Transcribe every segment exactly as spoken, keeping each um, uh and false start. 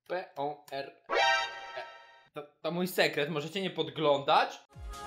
P O R E. To, to mój sekret, możecie nie podglądać?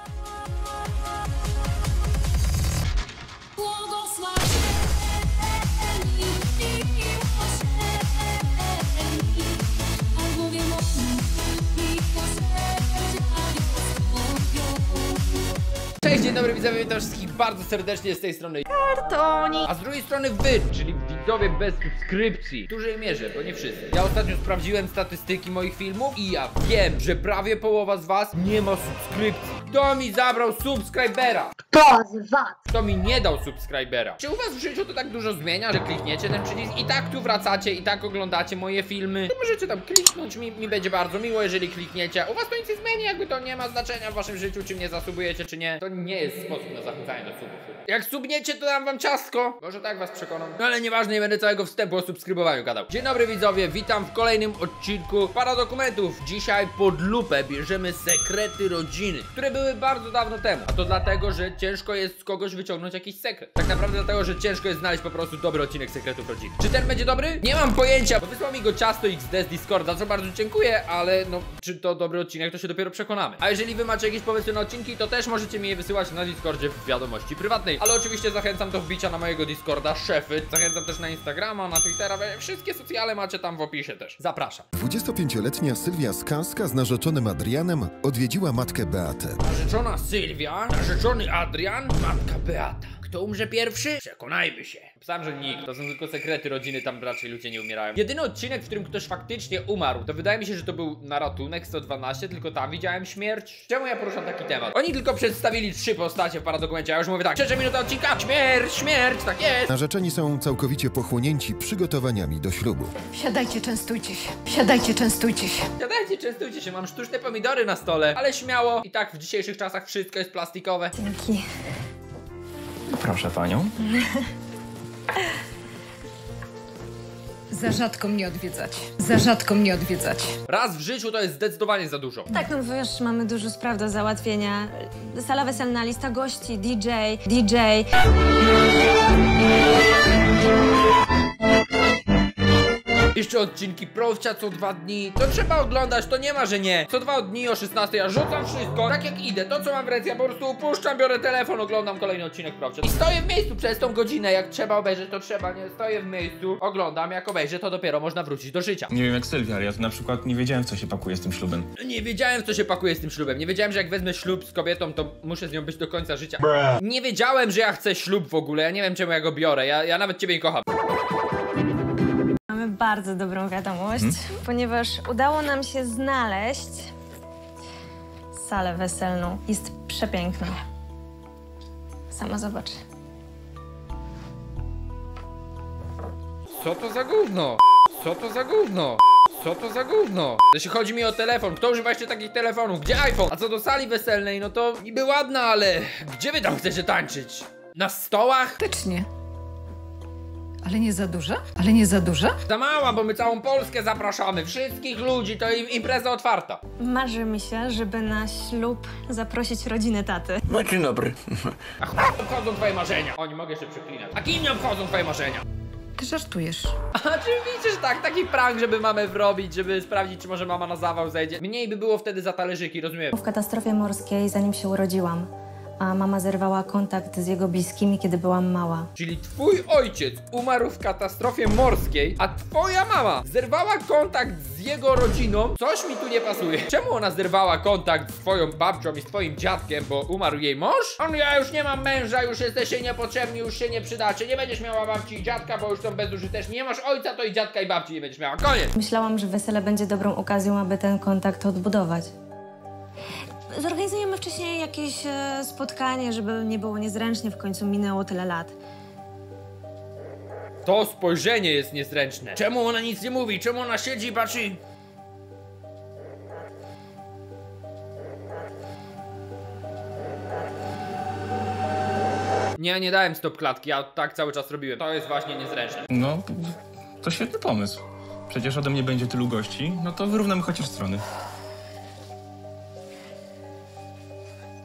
Cześć, dzień dobry widzowie, witam wszystkich bardzo serdecznie z tej strony Kartoni, a z drugiej strony wy, czyli widzowie bez subskrypcji. W dużej mierze, bo nie wszyscy. Ja ostatnio sprawdziłem statystyki moich filmów i ja wiem, że prawie połowa z was nie ma subskrypcji. Kto mi zabrał subskrybera? kto z was? Kto mi nie dał subskrybera? Czy u was w życiu to tak dużo zmienia, że klikniecie ten przycisk i tak tu wracacie i tak oglądacie moje filmy? To możecie tam kliknąć, mi, mi będzie bardzo miło, jeżeli klikniecie. U was to nic nie zmieni, jakby to nie ma znaczenia w waszym życiu, czy mnie zasubujecie, czy nie. To nie jest sposób na zachęcanie do subów. Jak subniecie, to dam wam ciastko. Może tak was przekonam. No ale nieważne, nie będę całego wstępu o subskrybowaniu gadał. Dzień dobry widzowie, witam w kolejnym odcinku Paradokumentów. Dzisiaj pod lupę bierzemy sekrety rodziny, które były bardzo dawno temu. A to dlatego, że ciężko jest z kogoś wyciągnąć jakiś sekret. Tak naprawdę dlatego, że ciężko jest znaleźć po prostu dobry odcinek sekretów rodziny. Czy ten będzie dobry? Nie mam pojęcia, bo wysłał mi go Ciasto X D z Discorda, co bardzo dziękuję, ale no, czy to dobry odcinek, to się dopiero przekonamy. A jeżeli wy macie jakieś pomysły na odcinki, to też możecie mi je wysyłać na Discordzie w wiadomości prywatnej. Ale oczywiście zachęcam do wbicia na mojego Discorda szefy. Zachęcam też na Instagrama, na Twittera. Wszystkie socjale macie tam w opisie też. Zapraszam. dwudziestopięcioletnia Sylwia Skanska z narzeczonym Adrianem odwiedziła matkę Beatę. Narzeczona Sylwia, narzeczony Adrian, matka Beata. Kto umrze pierwszy? Przekonajmy się. Pisałem, że nikt. To są tylko sekrety rodziny, tam raczej ludzie nie umierają. Jedyny odcinek, w którym ktoś faktycznie umarł, to wydaje mi się, że to był na ratunek sto dwanaście, tylko tam widziałem śmierć. Czemu ja poruszam taki temat? Oni tylko przedstawili trzy postacie w paradokumencie, a ja już mówię tak, trzecia minuta odcinka, śmierć, śmierć, tak jest. Narzeczeni są całkowicie pochłonięci przygotowaniami do ślubu. Wsiadajcie, częstujcie się. Wsiadajcie, częstujcie się. Siadajcie, częstujcie się, mam sztuczne pomidory na stole, ale śmiało. I tak w dzisiejszych czasach wszystko jest plastikowe. Dzięki. Proszę panią. Za rzadko mnie odwiedzać. Za rzadko mnie odwiedzać. Raz w życiu to jest zdecydowanie za dużo. Tak, no wiesz, mamy dużo spraw do załatwienia. Sala weselna, lista gości, D J, D J. Jeszcze odcinki Profcia co dwa dni. To trzeba oglądać, to nie ma, że nie. Co dwa dni o szesnastej ja rzucam wszystko. Tak jak idę, to co mam w ręce, ja po prostu upuszczam, biorę telefon, oglądam kolejny odcinek Profcia. I stoję w miejscu przez tą godzinę, jak trzeba obejrzeć, to trzeba, nie? Stoję w miejscu, oglądam, jak obejrzę, to dopiero można wrócić do życia. Nie wiem jak Sylwia, ale ja to na przykład nie wiedziałem, w co się pakuje z tym ślubem. Nie wiedziałem, co się pakuje z tym ślubem. Nie wiedziałem, że jak wezmę ślub z kobietą, to muszę z nią być do końca życia. Bruh. Nie wiedziałem, że ja chcę ślub w ogóle. Ja nie wiem, czemu ja go biorę. Ja, ja nawet ciebie nie kocham. Mamy bardzo dobrą wiadomość, hmm? ponieważ udało nam się znaleźć salę weselną. Jest przepiękna. Sama zobacz. Co to za gówno? Co to za gówno? Co to za gówno? Jeśli chodzi mi o telefon, kto używa jeszcze takich telefonów? Gdzie iPhone? A co do sali weselnej, no to niby ładna, ale gdzie wy tam chcecie tańczyć? Na stołach? Faktycznie. Ale nie za duża? Ale nie za duża? Za mała, bo my całą Polskę zapraszamy. Wszystkich ludzi, to im impreza otwarta. Marzy mi się, żeby na ślub zaprosić rodzinę taty. No dzień dobry. A chuj obchodzą twoje marzenia. O, nie mogę jeszcze przeklinać. A kim nie obchodzą twoje marzenia? Ty żartujesz. A oczywiście, że tak, taki prank, żeby mamę wrobić, żeby sprawdzić, czy może mama na zawał zejdzie. Mniej by było wtedy za talerzyki, rozumiem? W katastrofie morskiej, zanim się urodziłam, a mama zerwała kontakt z jego bliskimi, kiedy byłam mała. Czyli twój ojciec umarł w katastrofie morskiej, a twoja mama zerwała kontakt z jego rodziną? Coś mi tu nie pasuje. Czemu ona zerwała kontakt z twoją babcią i z twoim dziadkiem, bo umarł jej mąż? On, ja już nie mam męża, już jesteście niepotrzebni, już się nie przydacie, nie będziesz miała babci i dziadka, bo już są bezużyteczni. Nie masz ojca, to i dziadka i babci nie będziesz miała. Koniec! Myślałam, że wesele będzie dobrą okazją, aby ten kontakt odbudować. Zorganizujemy wcześniej jakieś e, spotkanie, żeby nie było niezręcznie, w końcu minęło tyle lat. To spojrzenie jest niezręczne. Czemu ona nic nie mówi? Czemu ona siedzi i patrzy? Nie, nie dałem stop klatki, ja tak cały czas robiłem. To jest właśnie niezręczne. No, to świetny pomysł. Przecież ode mnie będzie tylu gości, no to wyrównamy chociaż strony.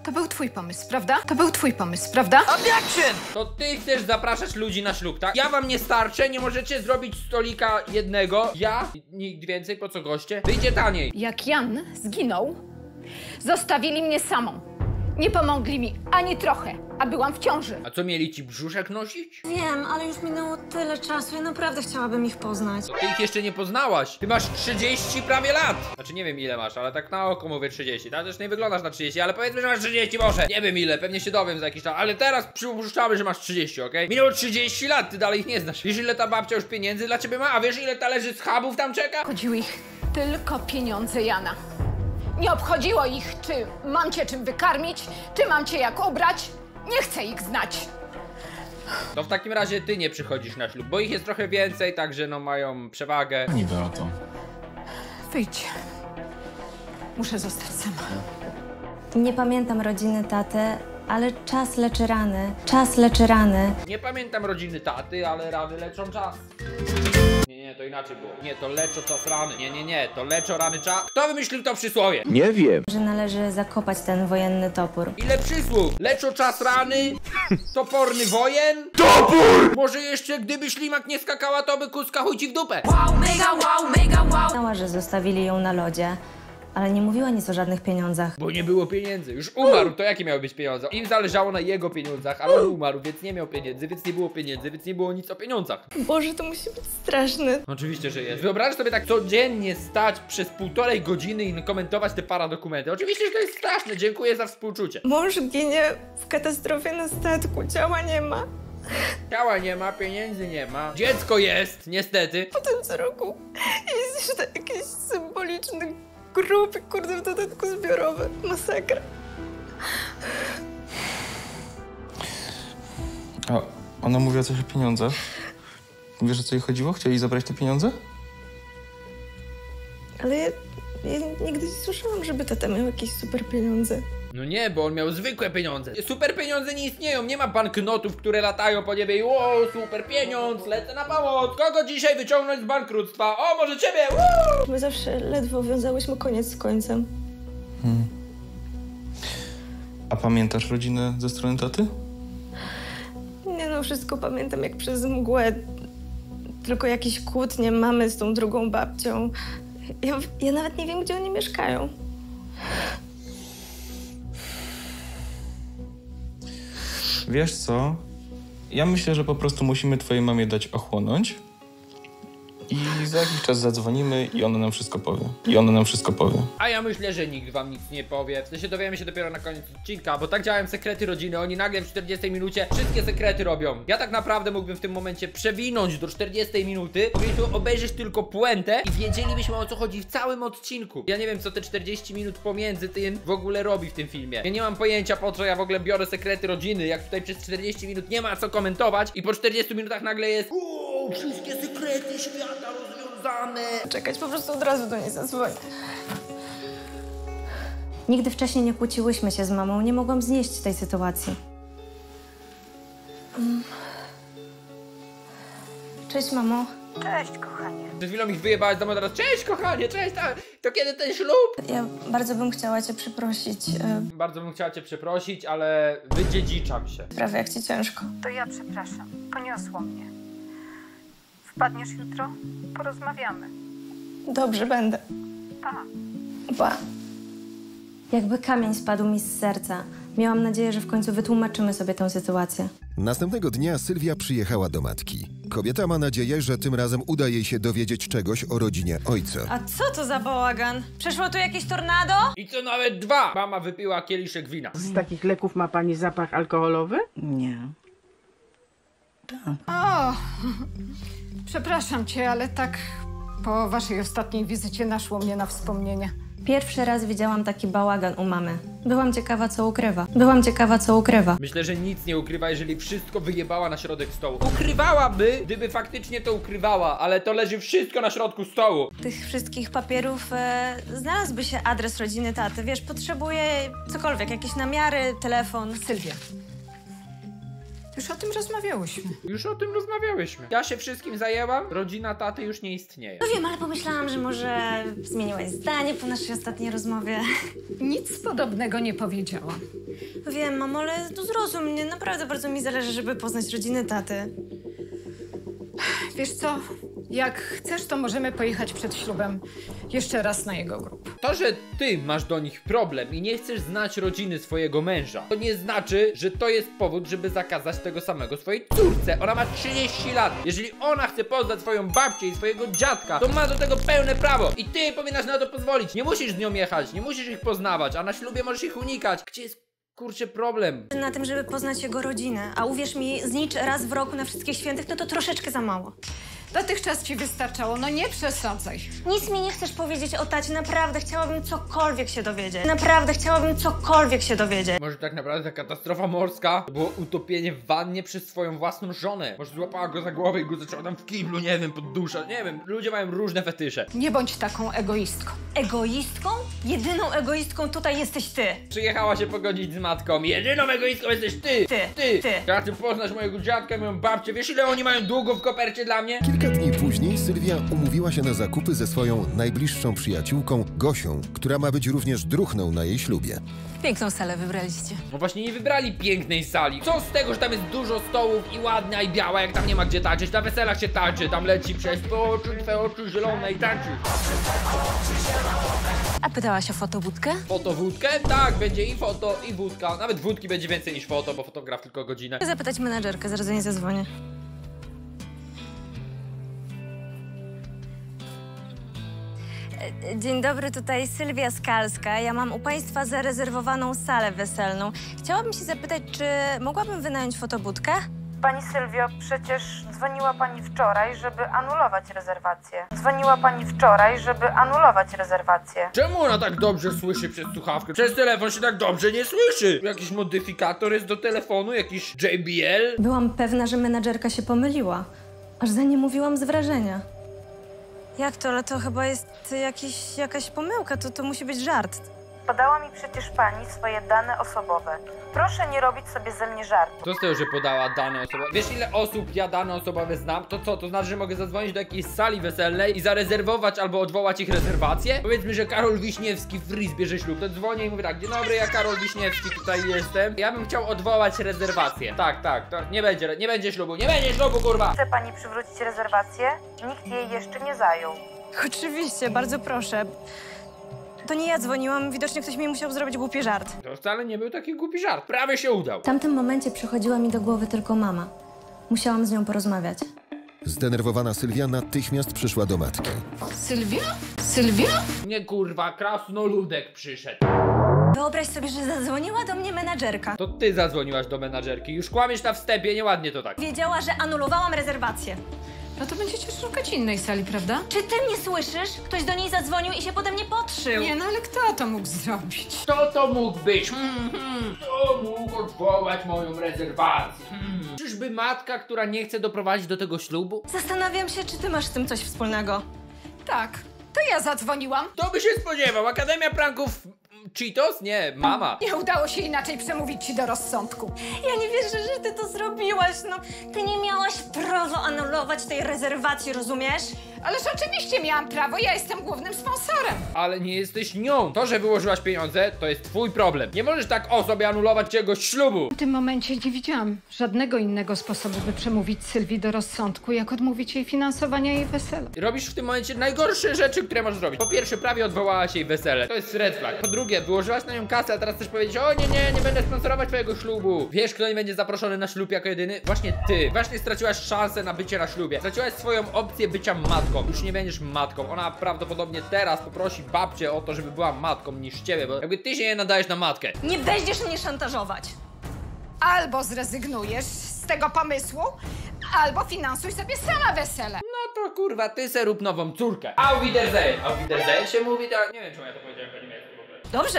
To był twój pomysł, prawda? To był twój pomysł, prawda? To ty chcesz zapraszać ludzi na ślub, tak? Ja wam nie starczę, nie możecie zrobić stolika jednego. Ja, nikt więcej, po co goście? Wyjdzie taniej. Jak Jan zginął, zostawili mnie samą. Nie pomogli mi ani trochę, a byłam w ciąży. A co, mieli ci brzuszek nosić? Wiem, ale już minęło tyle czasu. Ja naprawdę chciałabym ich poznać. To ty ich jeszcze nie poznałaś. Ty masz trzydzieści prawie lat. Znaczy nie wiem ile masz, ale tak na oko mówię trzydzieści. Tak też nie wyglądasz na trzydzieści, ale powiedzmy, że masz trzydzieści może. Nie wiem ile, pewnie się dowiem za jakiś czas. Ale teraz przypuszczamy, że masz trzydzieści, okej? Okay? Minęło trzydzieści lat, ty dalej ich nie znasz. Wiesz ile ta babcia już pieniędzy dla ciebie ma? A wiesz ile talerzy schabów tam czeka? Chodziły ich tylko pieniądze Jana. Nie obchodziło ich, czy mam cię czym wykarmić, czy mam cię jak ubrać. Nie chcę ich znać. To w takim razie ty nie przychodzisz na ślub, bo ich jest trochę więcej, także no mają przewagę. Pani Beato. Wyjdź. Muszę zostać sama. Nie pamiętam rodziny taty, ale czas leczy rany. Czas leczy rany. Nie pamiętam rodziny taty, ale rany leczą czas. Nie, nie, to inaczej było. Nie, to leczo czas rany. Nie, nie, nie, to leczo rany czas. Kto wymyślił to przysłowie? Nie wiem. Że należy zakopać ten wojenny topór. Ile przysłów? Leczo czas rany, toporny wojen. Topór! Może jeszcze gdyby ślimak nie skakała, to by kuska chuj ci w dupę. Wow, mega, wow, mega, wow. Znała, że zostawili ją na lodzie, ale nie mówiła nic o żadnych pieniądzach. Bo nie było pieniędzy. Już umarł, to jakie miały być pieniądze? Im zależało na jego pieniądzach, ale on umarł, więc nie miał pieniędzy, więc nie było pieniędzy, więc nie było nic o pieniądzach. Boże, to musi być straszne. Oczywiście, że jest. Wyobraź sobie tak codziennie stać przez półtorej godziny i komentować te paradokumenty. Oczywiście, że to jest straszne. Dziękuję za współczucie. Mąż ginie w katastrofie na statku, ciała nie ma. Ciała nie ma, pieniędzy nie ma. Dziecko jest, niestety. Potem co roku jest jeszcze jakiś symboliczny grób, kurde, w dodatku zbiorowy. Masakra. A ona mówiła coś o pieniądzach? Wiesz, o co jej chodziło? Chcieli zabrać te pieniądze? Ale ja, ja nigdy nie słyszałam, żeby tata miał jakieś super pieniądze. No nie, bo on miał zwykłe pieniądze. Super pieniądze nie istnieją, nie ma banknotów, które latają po niebie i wow, super pieniądz, lecę na pomoc. Kogo dzisiaj wyciągnąć z bankructwa? O, może ciebie! Woo! My zawsze ledwo wiązałyśmy koniec z końcem. Hmm. A pamiętasz rodzinę ze strony taty? Nie no, wszystko pamiętam jak przez mgłę. Tylko jakieś kłótnie mamy z tą drugą babcią. Ja, ja nawet nie wiem, gdzie oni mieszkają. Wiesz co? Ja myślę, że po prostu musimy twojej mamie dać ochłonąć i za jakiś czas zadzwonimy i ona nam wszystko powie. I ona nam wszystko powie. A ja myślę, że nikt wam nic nie powie. W sensie dowiemy się dopiero na koniec odcinka, bo tak działają sekrety rodziny. Oni nagle w czterdziestej minucie wszystkie sekrety robią. Ja tak naprawdę mógłbym w tym momencie przewinąć do czterdziestej minuty, po prostu obejrzeć tylko puentę i wiedzielibyśmy, o co chodzi w całym odcinku. Ja nie wiem, co te czterdzieści minut pomiędzy tym w ogóle robi w tym filmie. Ja nie mam pojęcia, po co ja w ogóle biorę sekrety rodziny, jak tutaj przez czterdzieści minut nie ma co komentować i po czterdziestu minutach nagle jest uuu, wszystkie sekrety świata rozwiązane. Czekać, po prostu od razu do niej zadzwonię. Nigdy wcześniej nie kłóciłyśmy się z mamą. Nie mogłam znieść tej sytuacji. Mm. Cześć, mamo. Cześć, kochanie. Przed chwilą ich wyjebałaś do domu, teraz cześć kochanie, cześć, tak. To kiedy ten ślub? Ja bardzo bym chciała cię przeprosić. E, Bardzo bym chciała cię przeprosić, ale wydziedziczam się. prawie jak ci ciężko. To ja przepraszam. Poniosło mnie. Wpadniesz jutro? Porozmawiamy. Dobrze, będę. Pa. Pa. Jakby kamień spadł mi z serca. Miałam nadzieję, że w końcu wytłumaczymy sobie tę sytuację. Następnego dnia Sylwia przyjechała do matki. Kobieta ma nadzieję, że tym razem uda jej się dowiedzieć czegoś o rodzinie ojca. A co to za bałagan? Przeszło tu jakieś tornado? I co nawet dwa! Mama wypiła kieliszek wina. Z takich leków ma pani zapach alkoholowy? Nie. O, przepraszam cię, ale tak po waszej ostatniej wizycie naszło mnie na wspomnienie. Pierwszy raz widziałam taki bałagan u mamy. Byłam ciekawa, co ukrywa. Byłam ciekawa, co ukrywa. Myślę, że nic nie ukrywa, jeżeli wszystko wyjebała na środek stołu. Ukrywałaby, gdyby faktycznie to ukrywała, ale to leży wszystko na środku stołu. Tych wszystkich papierów e, znalazłby się adres rodziny taty. Wiesz, potrzebuję cokolwiek, jakieś namiary, telefon. Sylwia, Już o tym rozmawiałyśmy. Już o tym rozmawiałyśmy. Ja się wszystkim zajęłam, rodzina taty już nie istnieje. No wiem, ale pomyślałam, że może zmieniłaś zdanie po naszej ostatniej rozmowie. Nic podobnego nie powiedziałam. Wiem, mamo, ale to zrozum mnie. Naprawdę bardzo mi zależy, żeby poznać rodzinę taty. Wiesz co? Jak chcesz, to możemy pojechać przed ślubem jeszcze raz na jego grób. To, że ty masz do nich problem i nie chcesz znać rodziny swojego męża, to nie znaczy, że to jest powód, żeby zakazać tego samego swojej córce. Ona ma trzydzieści lat. Jeżeli ona chce poznać swoją babcię i swojego dziadka, to ma do tego pełne prawo. I ty powinnaś na to pozwolić. Nie musisz z nią jechać, nie musisz ich poznawać, a na ślubie możesz ich unikać. Gdzie jest, kurczę, problem? Na tym, żeby poznać jego rodzinę. A uwierz mi, znicz raz w roku na wszystkich świętych, no to troszeczkę za mało. Dotychczas ci wystarczało, no nie przesadzaj. Nic mi nie chcesz powiedzieć o tacie. Naprawdę chciałabym cokolwiek się dowiedzieć. Naprawdę chciałabym cokolwiek się dowiedzieć. Może tak naprawdę ta katastrofa morska to było utopienie w wannie przez swoją własną żonę. Może złapała go za głowę i go zaczęła tam w kiblu, nie wiem, podduszać, nie wiem. Ludzie mają różne fetysze. Nie bądź taką egoistką. Egoistką? Jedyną egoistką tutaj jesteś ty. Przyjechała się pogodzić z matką. Jedyną egoistką jesteś ty! Ty, Ty! ty. Ja chcę poznać mojego dziadka, moją babcię. Wiesz, ile oni mają długów w kopercie dla mnie? Kilka dni później Sylwia umówiła się na zakupy ze swoją najbliższą przyjaciółką Gosią, która ma być również druhną na jej ślubie. Piękną salę wybraliście. No właśnie nie wybrali pięknej sali. Co z tego, że tam jest dużo stołów i ładna i biała, jak tam nie ma gdzie tańczyć. Na weselach się tańczy, tam leci przez to oczy, twoje oczy zielone i tańczy. A pytałaś o fotowódkę? Fotowódkę? Tak, będzie i foto, i wódka. Nawet wódki będzie więcej niż foto, bo fotograf tylko godzinę. Chcę zapytać menadżerkę, zaraz do niej zadzwonię. Dzień dobry, tutaj Sylwia Skalska. Ja mam u państwa zarezerwowaną salę weselną. Chciałabym się zapytać, czy mogłabym wynająć fotobudkę? Pani Sylwio, przecież dzwoniła pani wczoraj, żeby anulować rezerwację. Dzwoniła pani wczoraj, żeby anulować rezerwację. Czemu ona tak dobrze słyszy przez słuchawkę? Przez telefon się tak dobrze nie słyszy. Jakiś modyfikator jest do telefonu, jakiś J B L? Byłam pewna, że menadżerka się pomyliła. Aż za nie mówiłam z wrażenia. Jak to? Ale to chyba jest jakiś, jakaś pomyłka. To, to musi być żart. Podała mi przecież pani swoje dane osobowe. Proszę nie robić sobie ze mnie żartu. Co z tego, że podała dane osobowe? Wiesz, ile osób ja dane osobowe znam? To co? To znaczy, że mogę zadzwonić do jakiejś sali weselnej i zarezerwować albo odwołać ich rezerwację? Powiedzmy, że Karol Wiśniewski w Fris bierze ślub. To dzwonię i mówię tak: dzień dobry, ja Karol Wiśniewski tutaj jestem. Ja bym chciał odwołać rezerwację. Tak, tak, to nie będzie, nie będzie ślubu, nie będzie ślubu, kurwa! Chce pani przywrócić rezerwację? Nikt jej jeszcze nie zajął. Oczywiście, bardzo proszę. To nie ja dzwoniłam, widocznie ktoś mi musiał zrobić głupi żart. To wcale nie był taki głupi żart, prawie się udał. W tamtym momencie przychodziła mi do głowy tylko mama. Musiałam z nią porozmawiać. Zdenerwowana Sylwia natychmiast przyszła do matki. Sylwia? Sylwia? Nie kurwa, krasnoludek przyszedł. Wyobraź sobie, że zadzwoniła do mnie menadżerka. To ty zadzwoniłaś do menadżerki. Już kłamiesz na wstępie, nieładnie to tak. Wiedziała, że anulowałam rezerwację. No to będziecie szukać innej sali, prawda? Czy ty mnie słyszysz? Ktoś do niej zadzwonił i się pode mnie podszył. Nie, no ale kto to mógł zrobić? Kto to mógł być? Hmm, hmm. Kto mógł odwołać moją rezerwację? Hmm. Czyżby matka, która nie chce doprowadzić do tego ślubu? Zastanawiam się, czy ty masz z tym coś wspólnego. Tak, to ja zadzwoniłam. To by się spodziewał. Akademia Pranków Cheetos? Nie, mama. Nie udało się inaczej przemówić ci do rozsądku. Ja nie wierzę, że ty to zrobiłaś, no. Ty nie miałaś prawa anulować tej rezerwacji, rozumiesz? Ależ oczywiście miałam prawo, ja jestem głównym sponsorem. Ale nie jesteś nią. To, że wyłożyłaś pieniądze, to jest twój problem. Nie możesz tak o sobie anulować czegoś ślubu. W tym momencie nie widziałam żadnego innego sposobu, by przemówić Sylwii do rozsądku, jak odmówić jej finansowania jej wesela. Robisz w tym momencie najgorsze rzeczy, które możesz zrobić. Po pierwsze, prawie odwołałaś jej wesele. To jest red flag. Po drugie, wyłożyłaś na nią kasę, a teraz chcesz powiedzieć: o nie, nie, nie będę sponsorować twojego ślubu. Wiesz, kto nie będzie zaproszony na ślub jako jedyny? Właśnie ty. Właśnie straciłaś szansę na bycie na ślubie. Straciłaś swoją opcję bycia matką. Już nie będziesz matką. Ona prawdopodobnie teraz poprosi babcię o to, żeby była matką niż ciebie, bo jakby ty się nie nadajesz na matkę. Nie będziesz mnie szantażować. Albo zrezygnujesz z tego pomysłu, albo finansuj sobie sama wesele. No to kurwa, ty se rób nową córkę. Auf Wiedersehen. Auf Wiedersehen się mówi, tak? Nie wiem, czemu ja to powiedziałem po niemiecku w ogóle. Dobrze.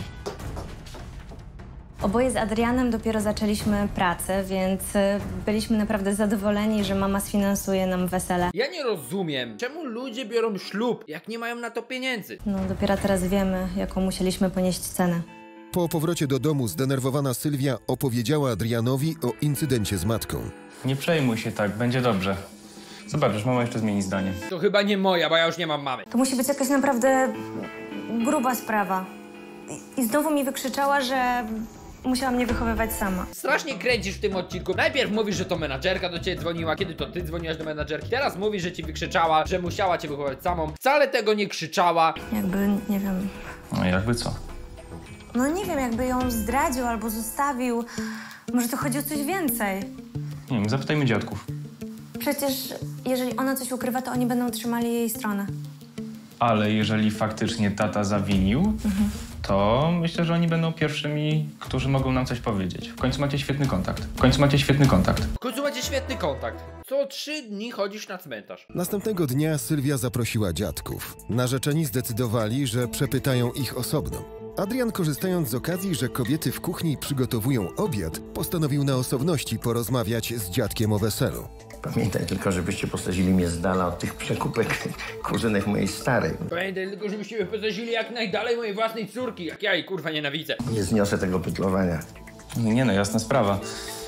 Oboje z Adrianem dopiero zaczęliśmy pracę, więc byliśmy naprawdę zadowoleni, że mama sfinansuje nam wesele. Ja nie rozumiem, czemu ludzie biorą ślub, jak nie mają na to pieniędzy. No, dopiero teraz wiemy, jaką musieliśmy ponieść cenę. Po powrocie do domu zdenerwowana Sylwia opowiedziała Adrianowi o incydencie z matką. Nie przejmuj się tak, będzie dobrze. Zobaczysz, mama jeszcze zmieni zdanie. To chyba nie moja, bo ja już nie mam mamy. To musi być jakaś naprawdę gruba sprawa. I znowu mi wykrzyczała, że musiała mnie wychowywać sama. Strasznie kręcisz w tym odcinku. Najpierw mówisz, że to menadżerka do ciebie dzwoniła, kiedy to ty dzwoniłaś do menadżerki. Teraz mówisz, że ci wykrzyczała, że musiała cię wychowywać samą. Wcale tego nie krzyczała. Jakby, nie wiem... No jakby co? No nie wiem, jakby ją zdradził albo zostawił. Może to chodzi o coś więcej. Nie wiem, zapytajmy dziadków. Przecież jeżeli ona coś ukrywa, to oni będą trzymali jej stronę. Ale jeżeli faktycznie tata zawinił, mhm. to myślę, że oni będą pierwszymi, którzy mogą nam coś powiedzieć. W końcu macie świetny kontakt. W końcu macie świetny kontakt. W końcu macie świetny kontakt. Co trzy dni chodzisz na cmentarz. Następnego dnia Sylwia zaprosiła dziadków. Narzeczeni zdecydowali, że przepytają ich osobno. Adrian, korzystając z okazji, że kobiety w kuchni przygotowują obiad, postanowił na osobności porozmawiać z dziadkiem o weselu. Pamiętaj tylko, żebyście posadzili mnie z dala od tych przekupek kuzynek mojej starej. Pamiętaj tylko, żebyście mnie posadzili jak najdalej mojej własnej córki, jak ja jej kurwa nienawidzę. Nie zniosę tego pytlowania. Nie no, jasna sprawa.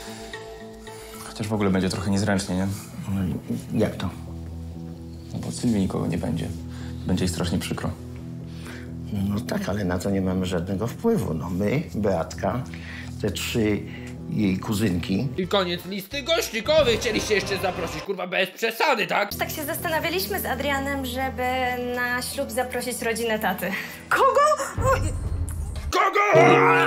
Chociaż w ogóle będzie trochę niezręcznie, nie? No jak to? No bo Sylwii nikogo nie będzie. Będzie jej strasznie przykro. No tak, ale na to nie mamy żadnego wpływu. No my, Beatka, te trzy jej kuzynki. I koniec listy gości. Kogo wy chcieliście jeszcze zaprosić? Kurwa, bez przesady, tak? Tak się zastanawialiśmy z Adrianem, żeby na ślub zaprosić rodzinę taty. Kogo? Oj. Kogo?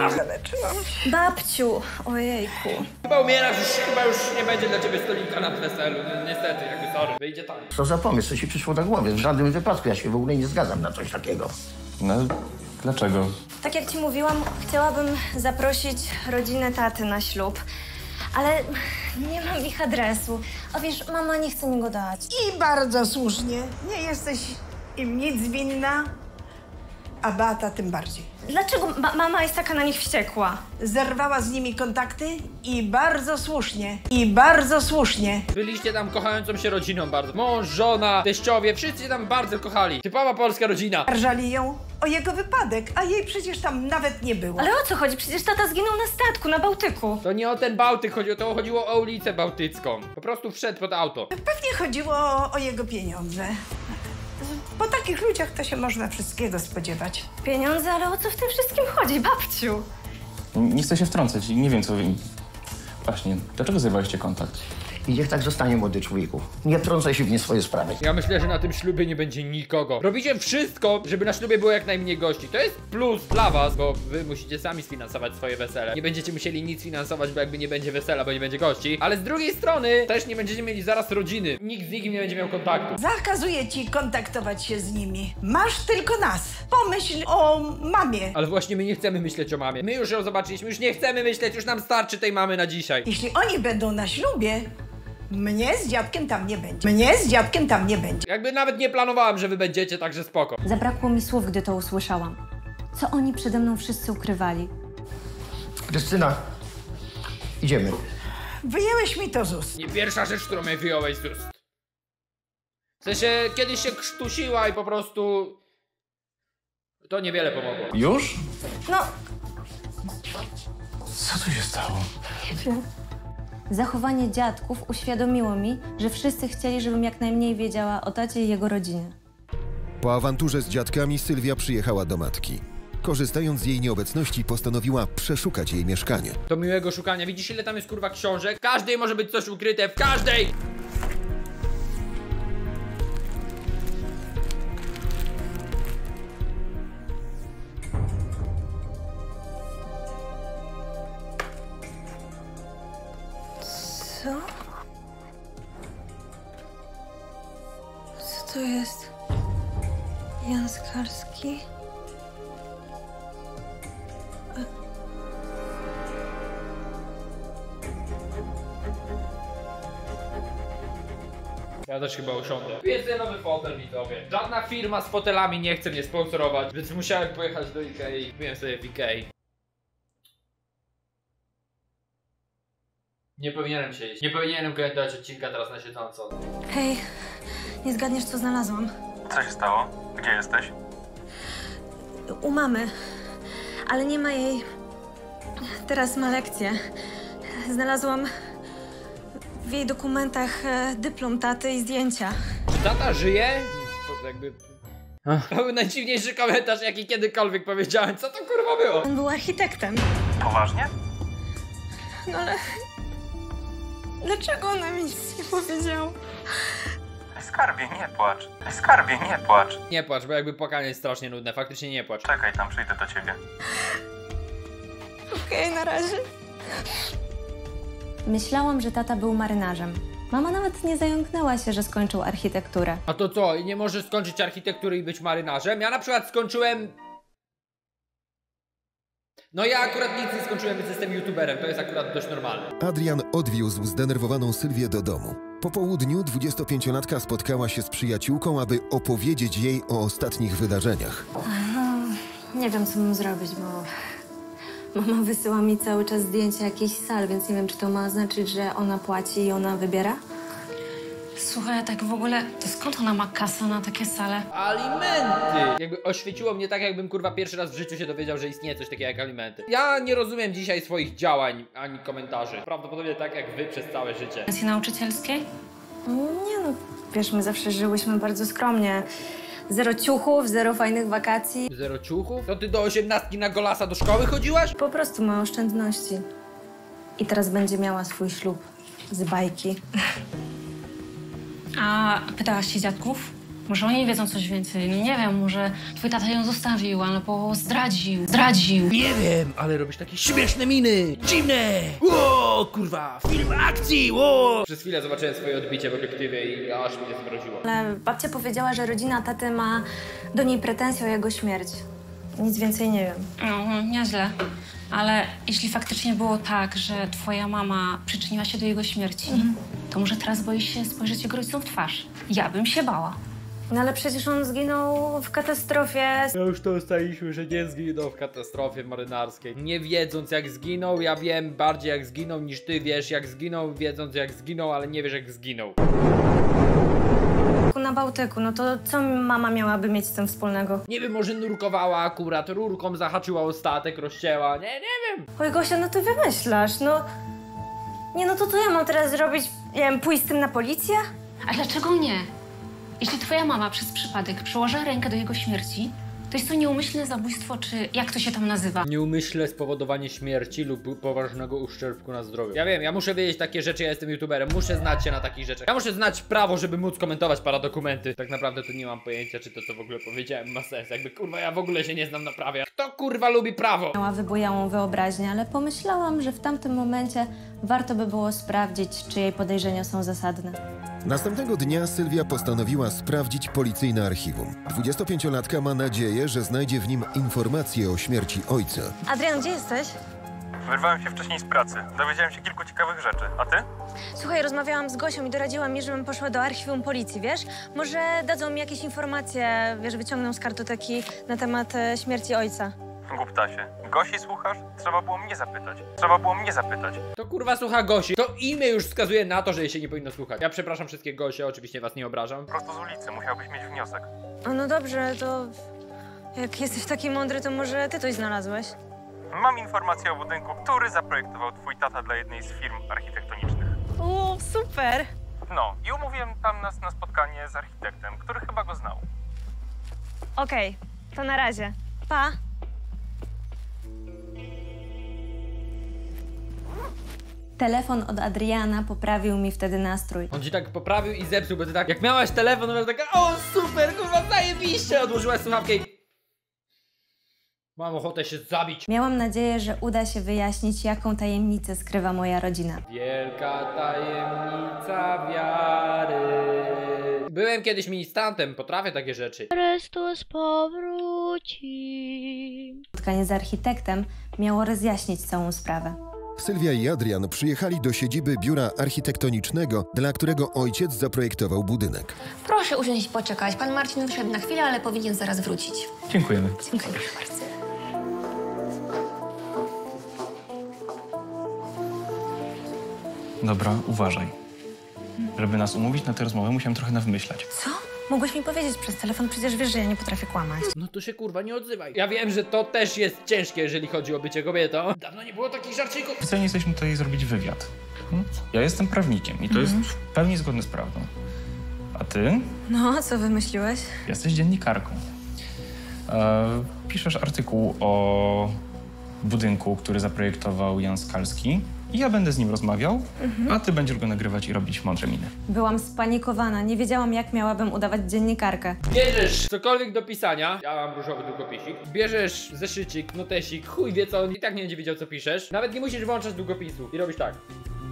Babciu, ojejku. Chyba umierasz, już, chyba już nie będzie dla ciebie stolika na weselu. No, niestety, jakby sorry, wyjdzie tak. Co za pomysł, co ci przyszło do głowy? W żadnym wypadku ja się w ogóle nie zgadzam na coś takiego. No, dlaczego? Tak jak ci mówiłam, chciałabym zaprosić rodzinę taty na ślub, ale nie mam ich adresu. A wiesz, mama nie chce mi go dać. I bardzo słusznie. Nie jesteś im nic winna, a Beata tym bardziej. Dlaczego ma mama jest taka na nich wściekła? Zerwała z nimi kontakty i bardzo słusznie. I bardzo słusznie. Byliście tam kochającą się rodziną bardzo. Mąż, żona, teściowie, wszyscy się tam bardzo kochali. Typowa polska rodzina. Oskarżali ją o jego wypadek, a jej przecież tam nawet nie było. Ale o co chodzi? Przecież tata zginął na statku, na Bałtyku. To nie o ten Bałtyk chodziło, to chodziło o ulicę Bałtycką. Po prostu wszedł pod auto. Pewnie chodziło o, o jego pieniądze. Po takich ludziach to się można wszystkiego spodziewać. Pieniądze, ale o co w tym wszystkim chodzi, babciu? Nie chcę się wtrącać i nie wiem co... Właśnie, dlaczego zerwaliście kontakt? I niech tak zostanie, młody człowieku. Nie wtrącaj się w nie swoje sprawy. Ja myślę, że na tym ślubie nie będzie nikogo. Robicie wszystko, żeby na ślubie było jak najmniej gości. To jest plus dla was, bo wy musicie sami sfinansować swoje wesele. Nie będziecie musieli nic finansować, bo jakby nie będzie wesela, bo nie będzie gości. Ale z drugiej strony też nie będziecie mieli zaraz rodziny. Nikt z nikim nie będzie miał kontaktu. Zakazuję ci kontaktować się z nimi. Masz tylko nas. Pomyśl o mamie. Ale właśnie my nie chcemy myśleć o mamie. My już ją zobaczyliśmy, już nie chcemy myśleć, już nam starczy tej mamy na dzisiaj. Jeśli oni będą na ślubie, mnie z dziadkiem tam nie będzie. Mnie z dziadkiem tam nie będzie. Jakby nawet nie planowałem, że wy będziecie, także spoko. Zabrakło mi słów, gdy to usłyszałam. Co oni przede mną wszyscy ukrywali? Krystyna, idziemy. Wyjęłeś mi to z ust. Nie pierwsza rzecz, którą mnie wyjąłeś z ust. W sensie, kiedyś się krztusiła i po prostu... To niewiele pomogło. Już? No... Co tu się stało? Nie wiem. Zachowanie dziadków uświadomiło mi, że wszyscy chcieli, żebym jak najmniej wiedziała o tacie i jego rodzinie. Po awanturze z dziadkami Sylwia przyjechała do matki. Korzystając z jej nieobecności, postanowiła przeszukać jej mieszkanie. Do miłego szukania. Widzisz, ile tam jest kurwa książek? W każdej może być coś ukryte, w każdej! Co? Co to jest? Jan Skalski? Ja też chyba usiądę. Wiedzę nowy fotel, widzowie. Żadna firma z fotelami nie chce mnie sponsorować, więc musiałem pojechać do Ikei. Kupiłem sobie w Ikei. Nie powinienem się iść. Nie powinienem komentować odcinka teraz na siedząco. Hej, nie zgadniesz, co znalazłam? Co się stało? Gdzie jesteś? U mamy. ale nie ma jej. Teraz ma lekcję. Znalazłam w jej dokumentach e, dyplom taty i zdjęcia. Czy tata żyje? To jakby... To był najdziwniejszy komentarz, jaki kiedykolwiek powiedziałem. Co to kurwa było? On był architektem. Poważnie? No ale... Dlaczego ona mi nic nie powiedziała? Skarbie, nie płacz. Skarbie, nie płacz. Nie płacz, bo jakby płakanie jest strasznie nudne. Faktycznie nie płacz. Czekaj, tam przyjdę do ciebie. Okej, okay, na razie. Myślałam, że tata był marynarzem. Mama nawet nie zająknęła się, że skończył architekturę. A to co? I nie możesz skończyć architektury i być marynarzem? Ja na przykład skończyłem... No ja akurat nic nie skończyłem, więc jestem youtuberem. To jest akurat dość normalne. Adrian odwiózł zdenerwowaną Sylwię do domu. Po południu dwudziestopięciolatka spotkała się z przyjaciółką, aby opowiedzieć jej o ostatnich wydarzeniach. No, nie wiem, co mam zrobić, bo... Mama wysyła mi cały czas zdjęcia jakichś sal, więc nie wiem, czy to ma znaczyć, że ona płaci i ona wybiera? Słuchaj, a tak w ogóle, to skąd ona ma kasę na takie sale? Alimenty! Jakby oświeciło mnie tak, jakbym kurwa pierwszy raz w życiu się dowiedział, że istnieje coś takiego jak alimenty. Ja nie rozumiem dzisiaj swoich działań, ani komentarzy. Prawdopodobnie tak jak wy przez całe życie. Pensji nauczycielskiej? Nie no, wiesz, my zawsze żyłyśmy bardzo skromnie. Zero ciuchów, zero fajnych wakacji. Zero ciuchów? To ty do osiemnastki na golasa do szkoły chodziłaś? Po prostu ma oszczędności. I teraz będzie miała swój ślub z bajki. A pytałaś się dziadków? Może oni wiedzą coś więcej. No nie wiem, może twój tata ją zostawił, albo zdradził. Zdradził. Nie wiem, ale robisz takie śmieszne miny. Dziwne! Ło, kurwa, film akcji, ło! Przez chwilę zobaczyłem swoje odbicie w obiektywie i aż mnie zmroziło. Ale babcia powiedziała, że rodzina taty ma do niej pretensje o jego śmierć. Nic więcej nie wiem. No, nieźle. Ale jeśli faktycznie było tak, że twoja mama przyczyniła się do jego śmierci, mhm. to może teraz boisz się spojrzeć jego rodzicom w twarz. Ja bym się bała. No ale przecież on zginął w katastrofie. Ja już to ustaliśmy, że nie zginął w katastrofie marynarskiej. Nie wiedząc jak zginął, ja wiem bardziej jak zginął niż ty wiesz jak zginął, wiedząc jak zginął, ale nie wiesz jak zginął. Na Bałtyku, no to co mama miałaby mieć z tym wspólnego? Nie wiem, może nurkowała akurat, rurką zahaczyła o statek, rozcięła, nie, nie wiem. Oj Gosia, no ty wymyślasz, no... Nie no to co ja mam teraz zrobić? Nie wiem, pójść z tym na policję? A dlaczego nie? Jeśli twoja mama przez przypadek przyłożyła rękę do jego śmierci, to jest to nieumyślne zabójstwo, czy jak to się tam nazywa? Nieumyślne spowodowanie śmierci lub poważnego uszczerbku na zdrowiu. Ja wiem, ja muszę wiedzieć takie rzeczy, ja jestem youtuberem, muszę znać się na takich rzeczach. Ja muszę znać prawo, żeby móc komentować paradokumenty. Tak naprawdę to nie mam pojęcia, czy to co w ogóle powiedziałem ma sens. Jakby kurwa ja w ogóle się nie znam na prawie. Kto kurwa lubi prawo? Miała wybujałą wyobraźnię, ale pomyślałam, że w tamtym momencie warto by było sprawdzić, czy jej podejrzenia są zasadne. Następnego dnia Sylwia postanowiła sprawdzić policyjne archiwum. dwudziestopięciolatka ma nadzieję, że znajdzie w nim informacje o śmierci ojca. Adrian, gdzie jesteś? Wyrwałem się wcześniej z pracy. Dowiedziałem się kilku ciekawych rzeczy. A ty? Słuchaj, rozmawiałam z Gosią i doradziła mi, żebym poszła do archiwum policji, wiesz? Może dadzą mi jakieś informacje, wiesz, wyciągną z kartoteki na temat e, śmierci ojca. Głuptasie. Gosi słuchasz? Trzeba było mnie zapytać. Trzeba było mnie zapytać. To kurwa słucha Gosi. To imię już wskazuje na to, że jej się nie powinno słuchać. Ja przepraszam wszystkie Gosie, oczywiście was nie obrażam. Prosto z ulicy. Musiałbyś mieć wniosek. A no dobrze, to... Jak jesteś taki mądry, to może ty coś znalazłeś? Mam informację o budynku, który zaprojektował twój tata dla jednej z firm architektonicznych. O, super! No, i umówiłem tam nas na spotkanie z architektem, który chyba go znał. Okej, to na razie. Pa! Telefon od Adriana poprawił mi wtedy nastrój. On ci tak poprawił i zepsuł, bo ty tak, jak miałaś telefon, to byłaś taka, o super, kurwa, zajebiście! Odłożyłaś słuchawkę i... Mam ochotę się zabić. Miałam nadzieję, że uda się wyjaśnić, jaką tajemnicę skrywa moja rodzina. Wielka tajemnica wiary. Byłem kiedyś ministrantem, potrafię takie rzeczy. Chrystus powróci. Spotkanie z architektem miało rozjaśnić całą sprawę. Sylwia i Adrian przyjechali do siedziby biura architektonicznego, dla którego ojciec zaprojektował budynek. Proszę usiąść i poczekać. Pan Marcin wyszedł na chwilę, ale powinien zaraz wrócić. Dziękujemy. Dziękuję bardzo. Dobra, uważaj. Żeby nas umówić na tę rozmowę, musiałem trochę nawymyślać. Co? Mogłeś mi powiedzieć przez telefon, przecież wiesz, że ja nie potrafię kłamać. No to się kurwa nie odzywaj. Ja wiem, że to też jest ciężkie, jeżeli chodzi o bycie kobietą. Dawno nie było takich żarcików. Specjalnie jesteśmy tutaj zrobić wywiad. Hmm? Ja jestem prawnikiem i to Mhm. jest w pełni zgodne z prawdą. A ty? No, co wymyśliłeś? Jesteś dziennikarką. E, piszesz artykuł o budynku, który zaprojektował Jan Skalski. I ja będę z nim rozmawiał, Mhm. a ty będziesz go nagrywać i robić mądre miny. Byłam spanikowana, nie wiedziałam, jak miałabym udawać dziennikarkę. Bierzesz cokolwiek do pisania, ja mam różowy długopisik, bierzesz zeszycik, notesik, chuj wie co, on i tak nie będzie wiedział co piszesz. Nawet nie musisz włączać długopisu i robisz tak.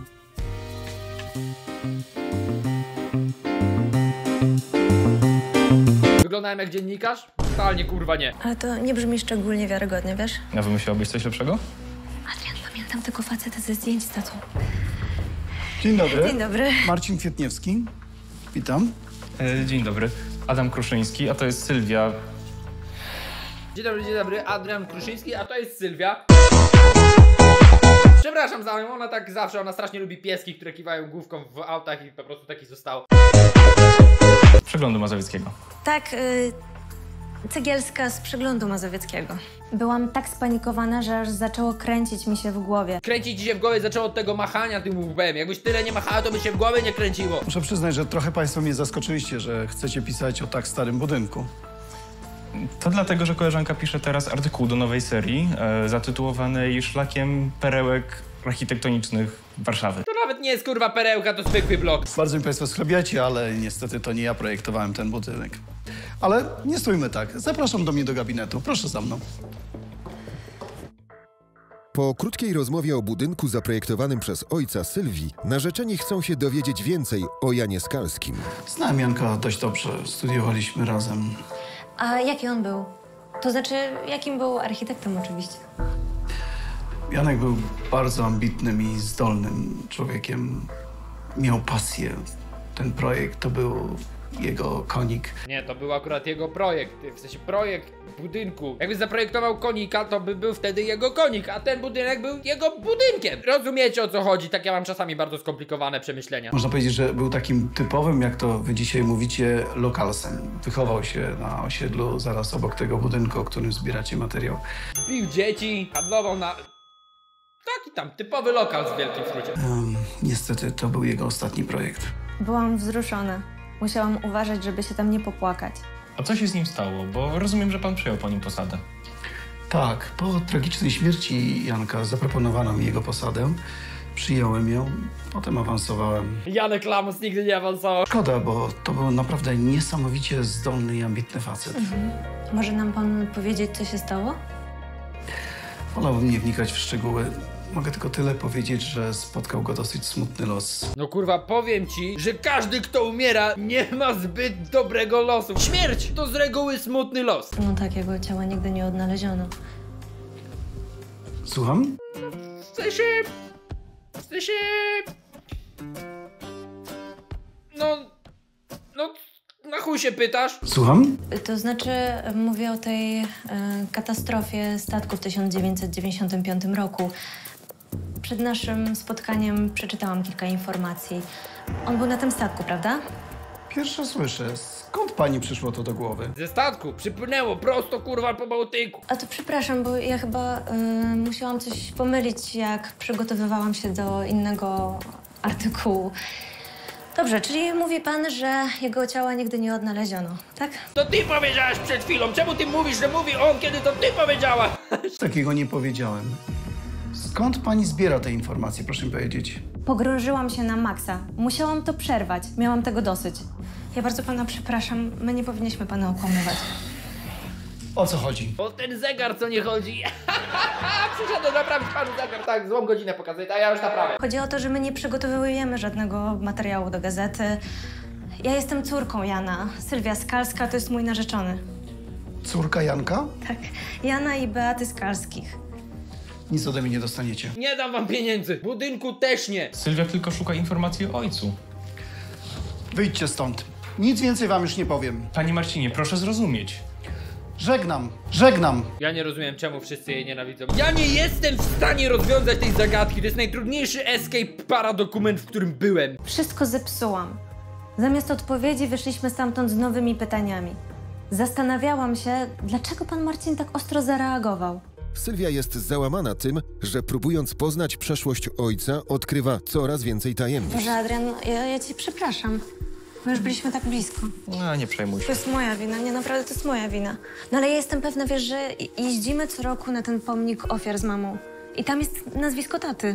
Wyglądałem jak dziennikarz? Totalnie kurwa nie. Ale to nie brzmi szczególnie wiarygodnie, wiesz? A wymyśliłabyś coś lepszego? Adrian, pamiętam tego faceta ze zdjęć z tatą. Dzień dobry. Dzień dobry. Marcin Kwietniewski. Witam. E, dzień dobry. Adam Kruszyński, a to jest Sylwia. Dzień dobry, dzień dobry, Adrian Kruszyński, a to jest Sylwia. Przepraszam za nią, ona tak zawsze, ona strasznie lubi pieski, które kiwają główką w autach i po prostu taki został. Przeglądu Mazowieckiego. Tak, y, Cegielska z Przeglądu Mazowieckiego. Byłam tak spanikowana, że aż zaczęło kręcić mi się w głowie. Kręcić ci się w głowie zaczęło od tego machania tym łbem. Jakbyś tyle nie machała, to by się w głowie nie kręciło. Muszę przyznać, że trochę państwo mnie zaskoczyliście, że chcecie pisać o tak starym budynku. To dlatego, że koleżanka pisze teraz artykuł do nowej serii e, zatytułowanej Szlakiem perełek architektonicznych Warszawy. To nawet nie jest kurwa perełka, to zwykły blok. Bardzo mi państwo schlebiacie, ale niestety to nie ja projektowałem ten budynek. Ale nie stójmy tak. Zapraszam do mnie do gabinetu. Proszę za mną. Po krótkiej rozmowie o budynku zaprojektowanym przez ojca Sylwii, narzeczeni chcą się dowiedzieć więcej o Janie Skalskim. Znam Janka dość dobrze. Studiowaliśmy razem. A jaki on był? To znaczy, jakim był architektem oczywiście? Janek był bardzo ambitnym i zdolnym człowiekiem. Miał pasję. Ten projekt to był jego konik. Nie, to był akurat jego projekt, w sensie projekt budynku. Jakby zaprojektował konika, to by był wtedy jego konik, a ten budynek był jego budynkiem. Rozumiecie o co chodzi? Tak ja mam czasami bardzo skomplikowane przemyślenia. Można powiedzieć, że był takim typowym, jak to wy dzisiaj mówicie, lokalsem. Wychował się na osiedlu zaraz obok tego budynku, o którym zbieracie materiał. Pił dzieci, handlował na... Taki tam typowy lokal w wielkim skrócie. Um, niestety to był jego ostatni projekt. Byłam wzruszona. Musiałam uważać, żeby się tam nie popłakać. A co się z nim stało? Bo rozumiem, że pan przyjął po nim posadę. Tak, po tragicznej śmierci Janka zaproponowano mi jego posadę. Przyjąłem ją, potem awansowałem. Janek Lamus nigdy nie awansował. Szkoda, bo to był naprawdę niesamowicie zdolny i ambitny facet. Mhm. Może nam pan powiedzieć, co się stało? Wolałbym nie wnikać w szczegóły. Mogę tylko tyle powiedzieć, że spotkał go dosyć smutny los. No kurwa, powiem ci, że każdy kto umiera nie ma zbyt dobrego losu. Śmierć to z reguły smutny los. No tak, jego ciała nigdy nie odnaleziono. Słucham? W sensie... W sensie... No... No... Na chuj się pytasz? Słucham? To znaczy, mówię o tej e, katastrofie statku w tysiąc dziewięćset dziewięćdziesiątym piątym roku. Przed naszym spotkaniem przeczytałam kilka informacji. On był na tym statku, prawda? Pierwsze słyszę. Skąd pani przyszło to do głowy? Ze statku przypłynęło prosto kurwa po Bałtyku. A to przepraszam, bo ja chyba y, musiałam coś pomylić, jak przygotowywałam się do innego artykułu. Dobrze, czyli mówi pan, że jego ciała nigdy nie odnaleziono, tak? To ty powiedziałaś przed chwilą. Czemu ty mówisz, że mówi on, kiedy to ty powiedziałaś? Takiego nie powiedziałem. Skąd pani zbiera te informacje, proszę mi powiedzieć? Pogrążyłam się na maksa. Musiałam to przerwać. Miałam tego dosyć. Ja bardzo pana przepraszam. My nie powinniśmy pana okłamywać. O co chodzi? O ten zegar, co nie chodzi. Przyszedłem naprawić panu zegar, tak, złą godzinę pokazać, a ja już naprawię. Chodzi o to, że my nie przygotowujemy żadnego materiału do gazety. Ja jestem córką Jana. Sylwia Skalska to jest mój narzeczony. Córka Janka? Tak, Jana i Beaty Skalskich. Nic ode mnie nie dostaniecie. Nie dam wam pieniędzy, budynku też nie. Sylwia tylko szuka informacji o ojcu. Wyjdźcie stąd. Nic więcej wam już nie powiem. Panie Marcinie, proszę zrozumieć. Żegnam, żegnam. Ja nie rozumiem, czemu wszyscy jej nienawidzą. Ja nie jestem w stanie rozwiązać tej zagadki. To jest najtrudniejszy escape paradokument, w którym byłem. Wszystko zepsułam. Zamiast odpowiedzi wyszliśmy stamtąd z nowymi pytaniami. Zastanawiałam się, dlaczego pan Marcin tak ostro zareagował. Sylwia jest załamana tym, że próbując poznać przeszłość ojca, odkrywa coraz więcej tajemnic. Boże, Adrian, ja, ja cię przepraszam. My już byliśmy tak blisko. No, nie przejmuj się. To jest moja wina, nie, naprawdę to jest moja wina. No ale ja jestem pewna, wiesz, że jeździmy co roku na ten pomnik ofiar z mamą. I tam jest nazwisko taty.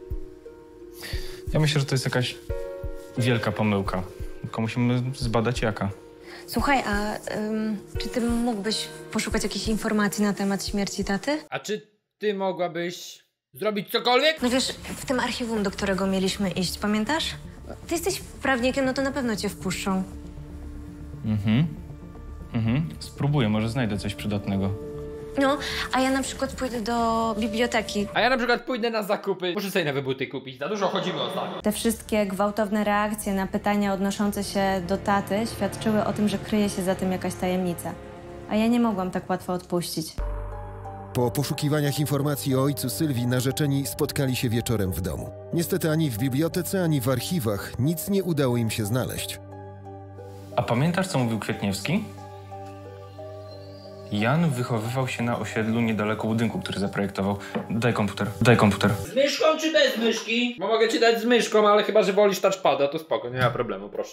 Ja myślę, że to jest jakaś wielka pomyłka. Tylko musimy zbadać jaka. Słuchaj, a ym, czy ty mógłbyś poszukać jakichś informacji na temat śmierci taty? A czy ty mogłabyś zrobić cokolwiek? No wiesz, w tym archiwum, do którego mieliśmy iść, pamiętasz? Ty jesteś prawnikiem, no to na pewno cię wpuszczą. Mhm. Mhm. Spróbuję, może znajdę coś przydatnego. No, a ja na przykład pójdę do biblioteki. A ja na przykład pójdę na zakupy. Muszę sobie nowe buty kupić. Za dużo chodzimy ostatnio. Te wszystkie gwałtowne reakcje na pytania odnoszące się do taty świadczyły o tym, że kryje się za tym jakaś tajemnica. A ja nie mogłam tak łatwo odpuścić. Po poszukiwaniach informacji o ojcu Sylwii narzeczeni spotkali się wieczorem w domu. Niestety ani w bibliotece, ani w archiwach nic nie udało im się znaleźć. A pamiętasz, co mówił Kwietniewski? Jan wychowywał się na osiedlu niedaleko budynku, który zaprojektował. Daj komputer, daj komputer. Z myszką czy bez myszki? Bo mogę ci dać z myszką, ale chyba, że wolisz touchpada, to spoko, nie ma problemu, proszę.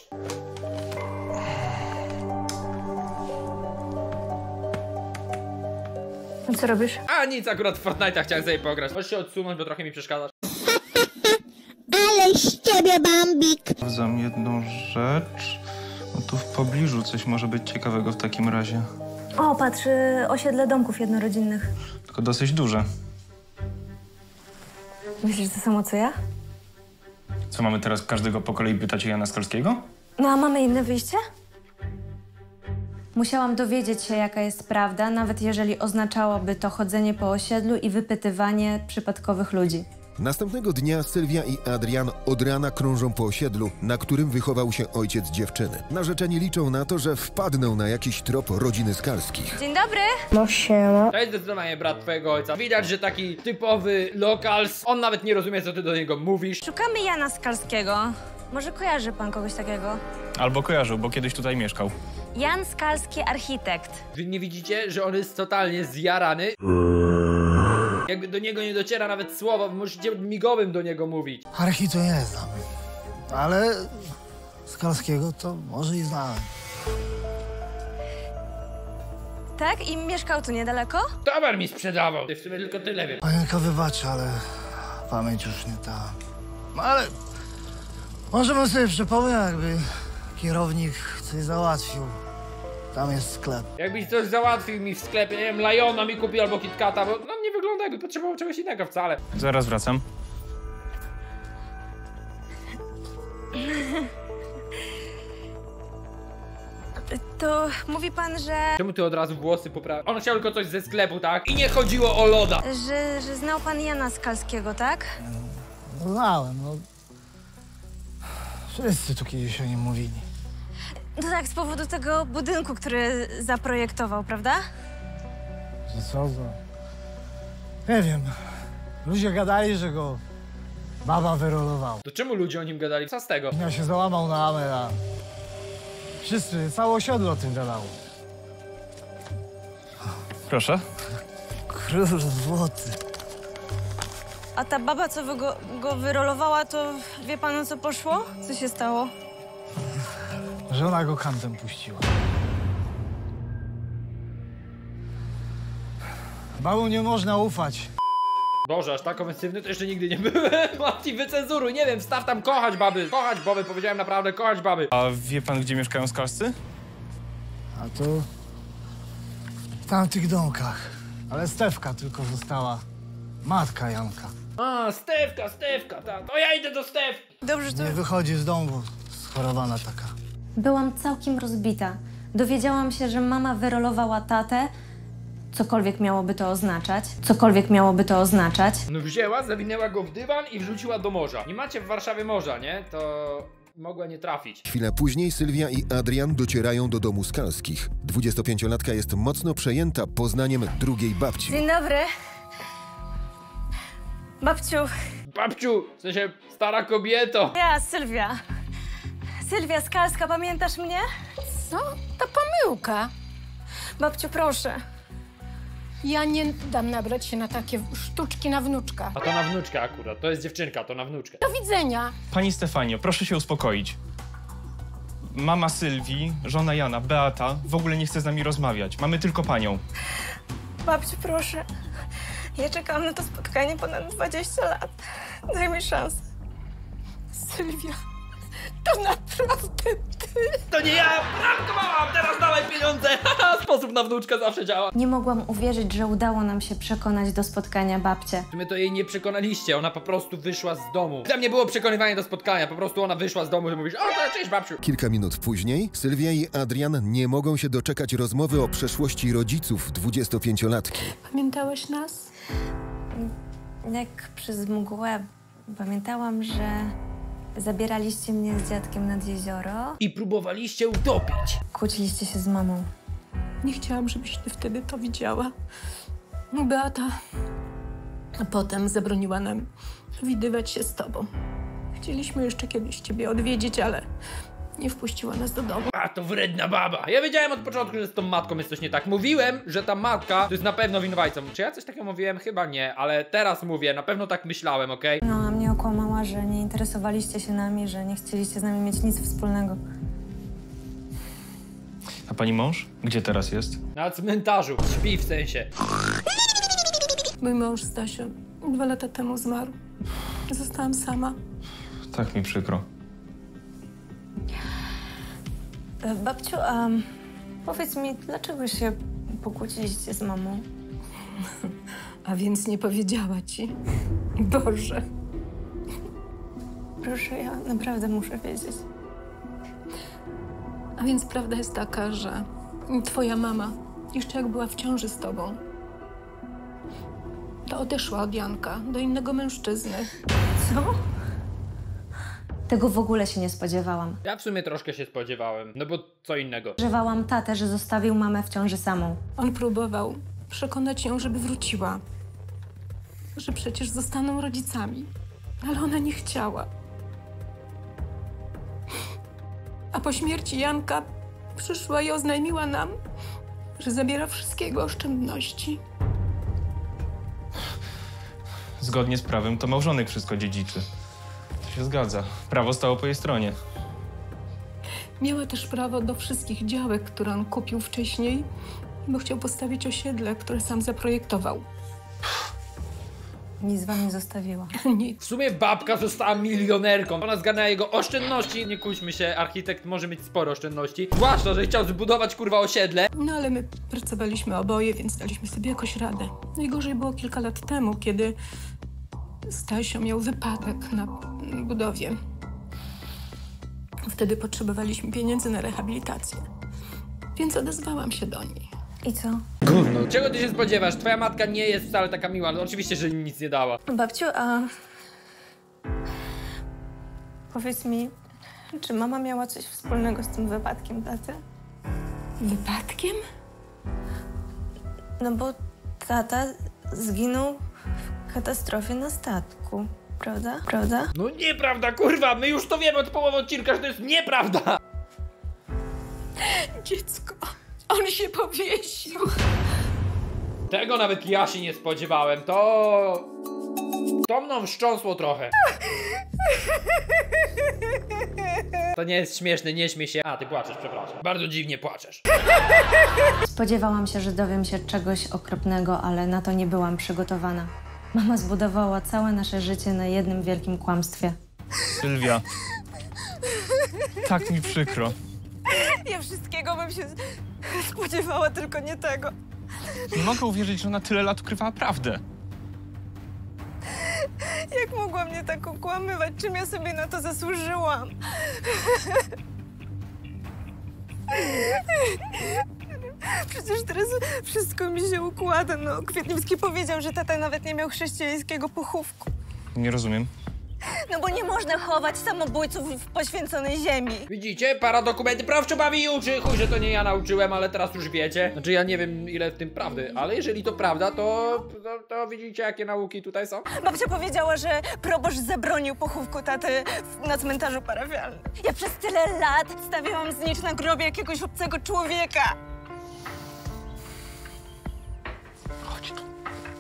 Co robisz? A nic, akurat w Fortnite'a chciałem sobie pograć. Możesz się odsunąć, bo trochę mi przeszkadzasz. Ale z ciebie, Bambik! Sprawdzam jedną rzecz. No tu w pobliżu coś może być ciekawego w takim razie. O, patrz, osiedle domków jednorodzinnych. Tylko dosyć duże. Myślisz to samo co ja? Co, mamy teraz każdego po kolei pytać o Jana Skalskiego? No a mamy inne wyjście? Musiałam dowiedzieć się, jaka jest prawda, nawet jeżeli oznaczałoby to chodzenie po osiedlu i wypytywanie przypadkowych ludzi. Następnego dnia Sylwia i Adrian od rana krążą po osiedlu, na którym wychował się ojciec dziewczyny. Narzeczeni liczą na to, że wpadną na jakiś trop rodziny Skalskich. Dzień dobry! No siema. To jest zdecydowanie brat twojego ojca. Widać, że taki typowy lokals. On nawet nie rozumie, co ty do niego mówisz. Szukamy Jana Skalskiego. Może kojarzy pan kogoś takiego? Albo kojarzył, bo kiedyś tutaj mieszkał. Jan Skalski, architekt. Wy nie widzicie, że on jest totalnie zjarany? Jakby do niego nie dociera nawet słowa, możecie migowym do niego mówić. Archi to nie znam, ale Skalskiego to może i znałem. Tak? I mieszkał tu niedaleko? Towar mi sprzedawał. Ty w sumie tylko tyle wiem. Panienka wybaczy, ale pamięć już nie ta. No ale możemy sobie przypomnieć, jakby kierownik coś załatwił. Tam jest sklep. Jakbyś coś załatwił mi w sklepie, nie wiem, Liona mi kupił albo KitKata, bo no nie wygląda, jakby potrzebował czegoś innego wcale. Zaraz wracam. To mówi pan, że... Czemu ty od razu włosy poprawiasz? On chciał tylko coś ze sklepu, tak? I nie chodziło o loda. Że, że znał pan Jana Skalskiego, tak? No, znałem, no. Wszyscy tu kiedyś o nim mówili. No tak, z powodu tego budynku, który zaprojektował, prawda? Że co za... Nie wiem. Ludzie gadali, że go baba wyrolowała. To czemu ludzie o nim gadali? Co z tego? Ja się załamał na amer, a wszyscy, całe osiedle o tym gadało. Proszę. Król złoty. A ta baba, co go, go wyrolowała, to wie pan, o co poszło? Co się stało? Żona go kantem puściła. Babom nie można ufać. Boże, aż tak ofensywny to jeszcze nigdy nie byłem. Mati, wycenzuruj, nie wiem, wstaw tam kochać baby. Kochać baby, powiedziałem naprawdę kochać baby. A wie pan, gdzie mieszkają Skalscy? A to w tamtych domkach. Ale Stefka tylko została. Matka Janka. A, Stefka, Stefka, ta. To ja idę do Stefki. Dobrze, to... Nie wychodzi z domu, schorowana taka. Byłam całkiem rozbita. Dowiedziałam się, że mama wyrolowała tatę, cokolwiek miałoby to oznaczać, cokolwiek miałoby to oznaczać. No wzięła, zawinęła go w dywan i wrzuciła do morza. Nie macie w Warszawie morza, nie? To mogła nie trafić. Chwilę później Sylwia i Adrian docierają do domu Skalskich. dwudziestopięciolatka jest mocno przejęta poznaniem drugiej babci. Dzień dobry. Babciu. Babciu, w sensie stara kobieto. Ja, Sylwia. Sylwia Skalska, pamiętasz mnie? Co? To pomyłka. Babciu, proszę. Ja nie dam nabrać się na takie sztuczki na wnuczka. A to na wnuczkę akurat, to jest dziewczynka, to na wnuczkę. Do widzenia. Pani Stefanio, proszę się uspokoić. Mama Sylwii, żona Jana, Beata, w ogóle nie chce z nami rozmawiać. Mamy tylko panią. Babciu, proszę. Ja czekałam na to spotkanie ponad dwadzieścia lat. Daj mi szansę. Sylwia, to naprawdę ty. To nie ja! Prankowałam! Teraz dawaj pieniądze! Haha, sposób na wnuczkę zawsze działa. Nie mogłam uwierzyć, że udało nam się przekonać do spotkania babcię. My to jej nie przekonaliście, ona po prostu wyszła z domu. Tam nie było przekonywania do spotkania, po prostu ona wyszła z domu i mówisz: o, to cześć babciu. Kilka minut później Sylwia i Adrian nie mogą się doczekać rozmowy o przeszłości rodziców dwudziestopięciolatki. Pamiętałeś nas? Jak przez mgłę pamiętałam, że zabieraliście mnie z dziadkiem nad jezioro. I próbowaliście utopić. Kłóciliście się z mamą. Nie chciałam, żebyś ty wtedy to widziała. No, Beata. A potem zabroniła nam widywać się z tobą. Chcieliśmy jeszcze kiedyś ciebie odwiedzić, ale nie wpuściła nas do domu. A, to wredna baba. Ja wiedziałem od początku, że z tą matką jest coś nie tak. Mówiłem, że ta matka to jest na pewno winowajcą. Czy ja coś takiego mówiłem? Chyba nie, ale teraz mówię, na pewno tak myślałem, okej? No, a mnie okłamała, że nie interesowaliście się nami, że nie chcieliście z nami mieć nic wspólnego. A pani mąż? Gdzie teraz jest? Na cmentarzu. Śpi w sensie. Mój mąż Stasiu dwa lata temu zmarł. Zostałam sama. Tak mi przykro. Babciu, a powiedz mi, dlaczego się pokłóciliście z mamą? A więc nie powiedziała ci? Boże. Proszę, ja naprawdę muszę wiedzieć. A więc prawda jest taka, że twoja mama, jeszcze jak była w ciąży z tobą, to odeszła od Janka do innego mężczyzny. Co? Tego w ogóle się nie spodziewałam. Ja w sumie troszkę się spodziewałem, no bo co innego. Podejrzewałam tatę, że zostawił mamę w ciąży samą. On próbował przekonać ją, żeby wróciła. Że przecież zostaną rodzicami. Ale ona nie chciała. A po śmierci Janka przyszła i oznajmiła nam, że zabiera wszystkie jego oszczędności. Zgodnie z prawem to małżonek wszystko dziedziczy. To się zgadza. Prawo stało po jej stronie. Miała też prawo do wszystkich działek, które on kupił wcześniej, bo chciał postawić osiedle, które sam zaprojektował. Nic wam nie zostawiła. Nic. W sumie babka została milionerką. Ona zgarnęła jego oszczędności. Nie kłóćmy się, architekt może mieć sporo oszczędności. Zwłaszcza, że chciał zbudować kurwa osiedle. No ale my pracowaliśmy oboje, więc daliśmy sobie jakoś radę. Najgorzej było kilka lat temu, kiedy Stasio miał wypadek na budowie. Wtedy potrzebowaliśmy pieniędzy na rehabilitację. Więc odezwałam się do niej. I co? Gówno. Czego ty się spodziewasz? Twoja matka nie jest wcale taka miła. No, oczywiście, że nic nie dała. Babciu, a... Powiedz mi, czy mama miała coś wspólnego z tym wypadkiem taty? Wypadkiem? No bo tata zginął w katastrofie na statku, prawda? Prawda? No nieprawda, kurwa! My już to wiemy od połowy odcinka, że to jest nieprawda! Dziecko, on się powiesił. Tego nawet ja się nie spodziewałem. To... To mną wstrząsło trochę. To nie jest śmieszne, nie śmiej się. A, ty płaczesz, przepraszam. Bardzo dziwnie płaczesz. Spodziewałam się, że dowiem się czegoś okropnego, ale na to nie byłam przygotowana. Mama zbudowała całe nasze życie na jednym wielkim kłamstwie. Sylwia. Tak mi przykro. Ja wszystkiego bym się spodziewała, tylko nie tego. Nie mogę uwierzyć, że ona tyle lat ukrywała prawdę. Jak mogła mnie tak okłamywać? Czym ja sobie na to zasłużyłam? Przecież teraz wszystko mi się układa. No, Kwietniewski powiedział, że tata nawet nie miał chrześcijańskiego pochówku. Nie rozumiem. No bo nie można chować samobójców w poświęconej ziemi. Widzicie? Paradokumenty prawcze bawi i uczy. Chuj, że to nie ja nauczyłem, ale teraz już wiecie. Znaczy ja nie wiem ile w tym prawdy, ale jeżeli to prawda, to, to, to widzicie jakie nauki tutaj są? Babcia powiedziała, że proboszcz zabronił pochówku taty na cmentarzu parafialnym. Ja przez tyle lat stawiałam znicz na grobie jakiegoś obcego człowieka. Chodź tu.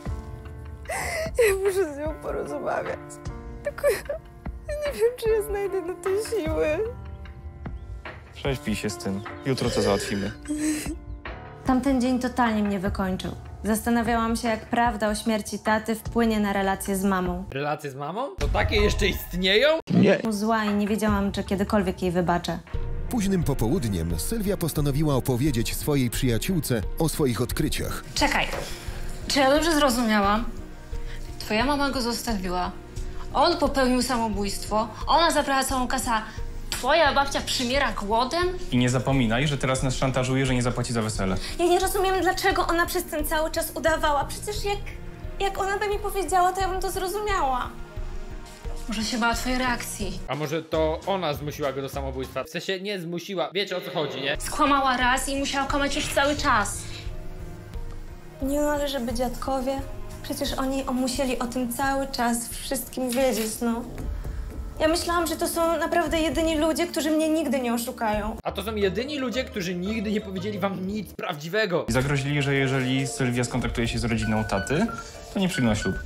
Ja muszę z nią porozmawiać. Tylko ja, ja nie wiem, czy ja znajdę na to siły. Prześpij się z tym. Jutro to załatwimy. Tamten dzień totalnie mnie wykończył. Zastanawiałam się, jak prawda o śmierci taty wpłynie na relacje z mamą. Relacje z mamą? To takie jeszcze istnieją? Nie. Zła i nie wiedziałam, czy kiedykolwiek jej wybaczę. Późnym popołudniem Sylwia postanowiła opowiedzieć swojej przyjaciółce o swoich odkryciach. Czekaj, czy ja dobrze zrozumiałam? Twoja mama go zostawiła, on popełnił samobójstwo, ona zabrała całą kasę, a twoja babcia przymiera głodem? I nie zapominaj, że teraz nas szantażuje, że nie zapłaci za wesele. Ja nie rozumiem, dlaczego ona przez ten cały czas udawała. Przecież jak, jak ona by mi powiedziała, to ja bym to zrozumiała. Może się bała twojej reakcji. A może to ona zmusiła go do samobójstwa? W sensie nie zmusiła, wiecie o co chodzi, nie? Skłamała raz i musiała kłamać już cały czas. Nie no, ale żeby dziadkowie... Przecież oni musieli o tym cały czas wszystkim wiedzieć, no. Ja myślałam, że to są naprawdę jedyni ludzie, którzy mnie nigdy nie oszukają. A to są jedyni ludzie, którzy nigdy nie powiedzieli wam nic prawdziwego. I zagrozili, że jeżeli Sylwia skontaktuje się z rodziną taty, to nie przyjmą ślub.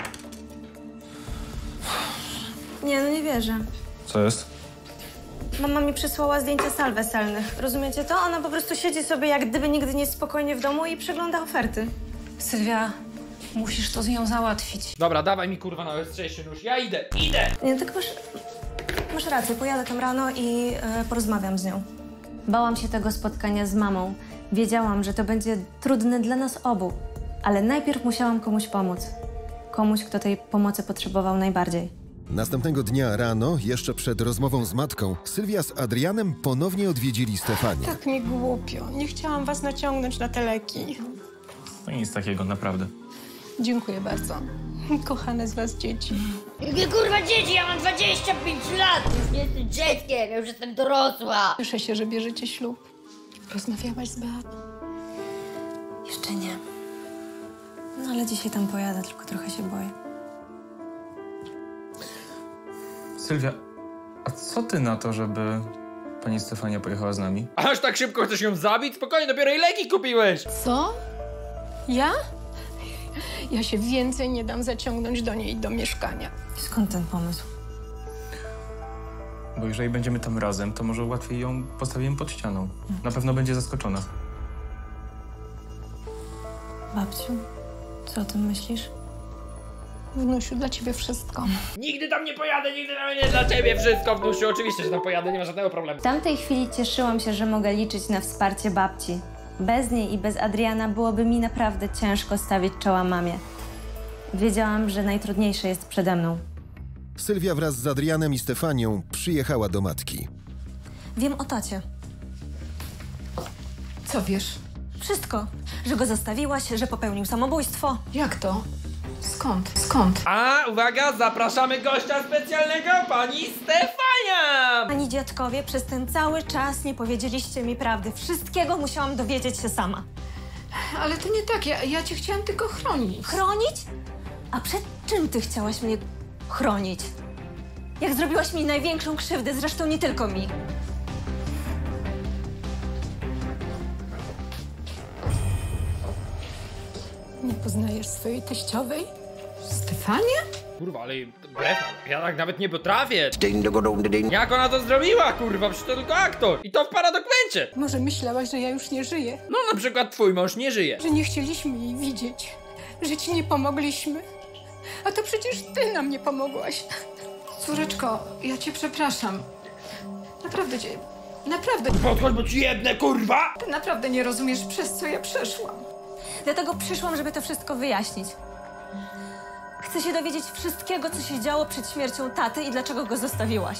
Nie, no nie wierzę. Co jest? Mama mi przysłała zdjęcia sal weselnych. Rozumiecie to? Ona po prostu siedzi sobie jak gdyby nigdy nie spokojnie w domu i przegląda oferty. Sylwia, musisz to z nią załatwić. Dobra, dawaj mi kurwa na ostrzejszy nóż. Ja idę, idę! Nie, tak masz, masz rację. Pojadę tam rano i e, porozmawiam z nią. Bałam się tego spotkania z mamą. Wiedziałam, że to będzie trudne dla nas obu. Ale najpierw musiałam komuś pomóc. Komuś, kto tej pomocy potrzebował najbardziej. Następnego dnia rano, jeszcze przed rozmową z matką, Sylwia z Adrianem ponownie odwiedzili Stefanię. Tak mi głupio. Nie chciałam was naciągnąć na te leki. To nic takiego, naprawdę. Dziękuję bardzo. Kochane z was dzieci. Jakie kurwa dzieci? Ja mam dwadzieścia pięć lat! Już nie jestem dzieckiem, ja już jestem dorosła! Cieszę się, że bierzecie ślub. Rozmawiałaś z Beatą? Jeszcze nie. No ale dzisiaj tam pojadę, tylko trochę się boję. Sylwia, a co ty na to, żeby pani Stefania pojechała z nami? Aż tak szybko chcesz ją zabić? Spokojnie, dopiero jej leki kupiłeś! Co? Ja? Ja się więcej nie dam zaciągnąć do niej do mieszkania. Skąd ten pomysł? Bo jeżeli będziemy tam razem, to może łatwiej ją postawimy pod ścianą. Na pewno będzie zaskoczona. Babciu, co o tym myślisz? Wnusiu, dla ciebie wszystko. Nigdy tam nie pojadę, nigdy tam nie dla ciebie wszystko, wnusiu. Oczywiście, że tam pojadę, nie ma żadnego problemu. W tamtej chwili cieszyłam się, że mogę liczyć na wsparcie babci. Bez niej i bez Adriana byłoby mi naprawdę ciężko stawić czoła mamie. Wiedziałam, że najtrudniejsze jest przede mną. Sylwia wraz z Adrianem i Stefanią przyjechała do matki. Wiem o tacie. Co wiesz? Wszystko. Że go zostawiłaś, że popełnił samobójstwo. Jak to? Skąd? Skąd? A, uwaga, zapraszamy gościa specjalnego, pani Stefania! Ani dziadkowie, przez ten cały czas nie powiedzieliście mi prawdy. Wszystkiego musiałam dowiedzieć się sama. Ale to nie tak, ja, ja cię chciałam tylko chronić. Chronić? A przed czym ty chciałaś mnie chronić? Jak zrobiłaś mi największą krzywdę, zresztą nie tylko mi. Nie poznajesz swojej teściowej? Stefanię? Kurwa, ale brew, ja tak nawet nie potrafię. Jak ona to zrobiła, kurwa? Przecież to tylko aktor. I to w paradokwencie. Może myślałaś, że ja już nie żyję? No na przykład twój mąż nie żyje. Że nie chcieliśmy jej widzieć. Że ci nie pomogliśmy. A to przecież ty nam nie pomogłaś. Córeczko, ja cię przepraszam. Naprawdę cię... Naprawdę... Podchodź, bo ci jebnę, kurwa! Ty naprawdę nie rozumiesz, przez co ja przeszłam. Dlatego przyszłam, żeby to wszystko wyjaśnić. Chcę się dowiedzieć wszystkiego, co się działo przed śmiercią taty i dlaczego go zostawiłaś.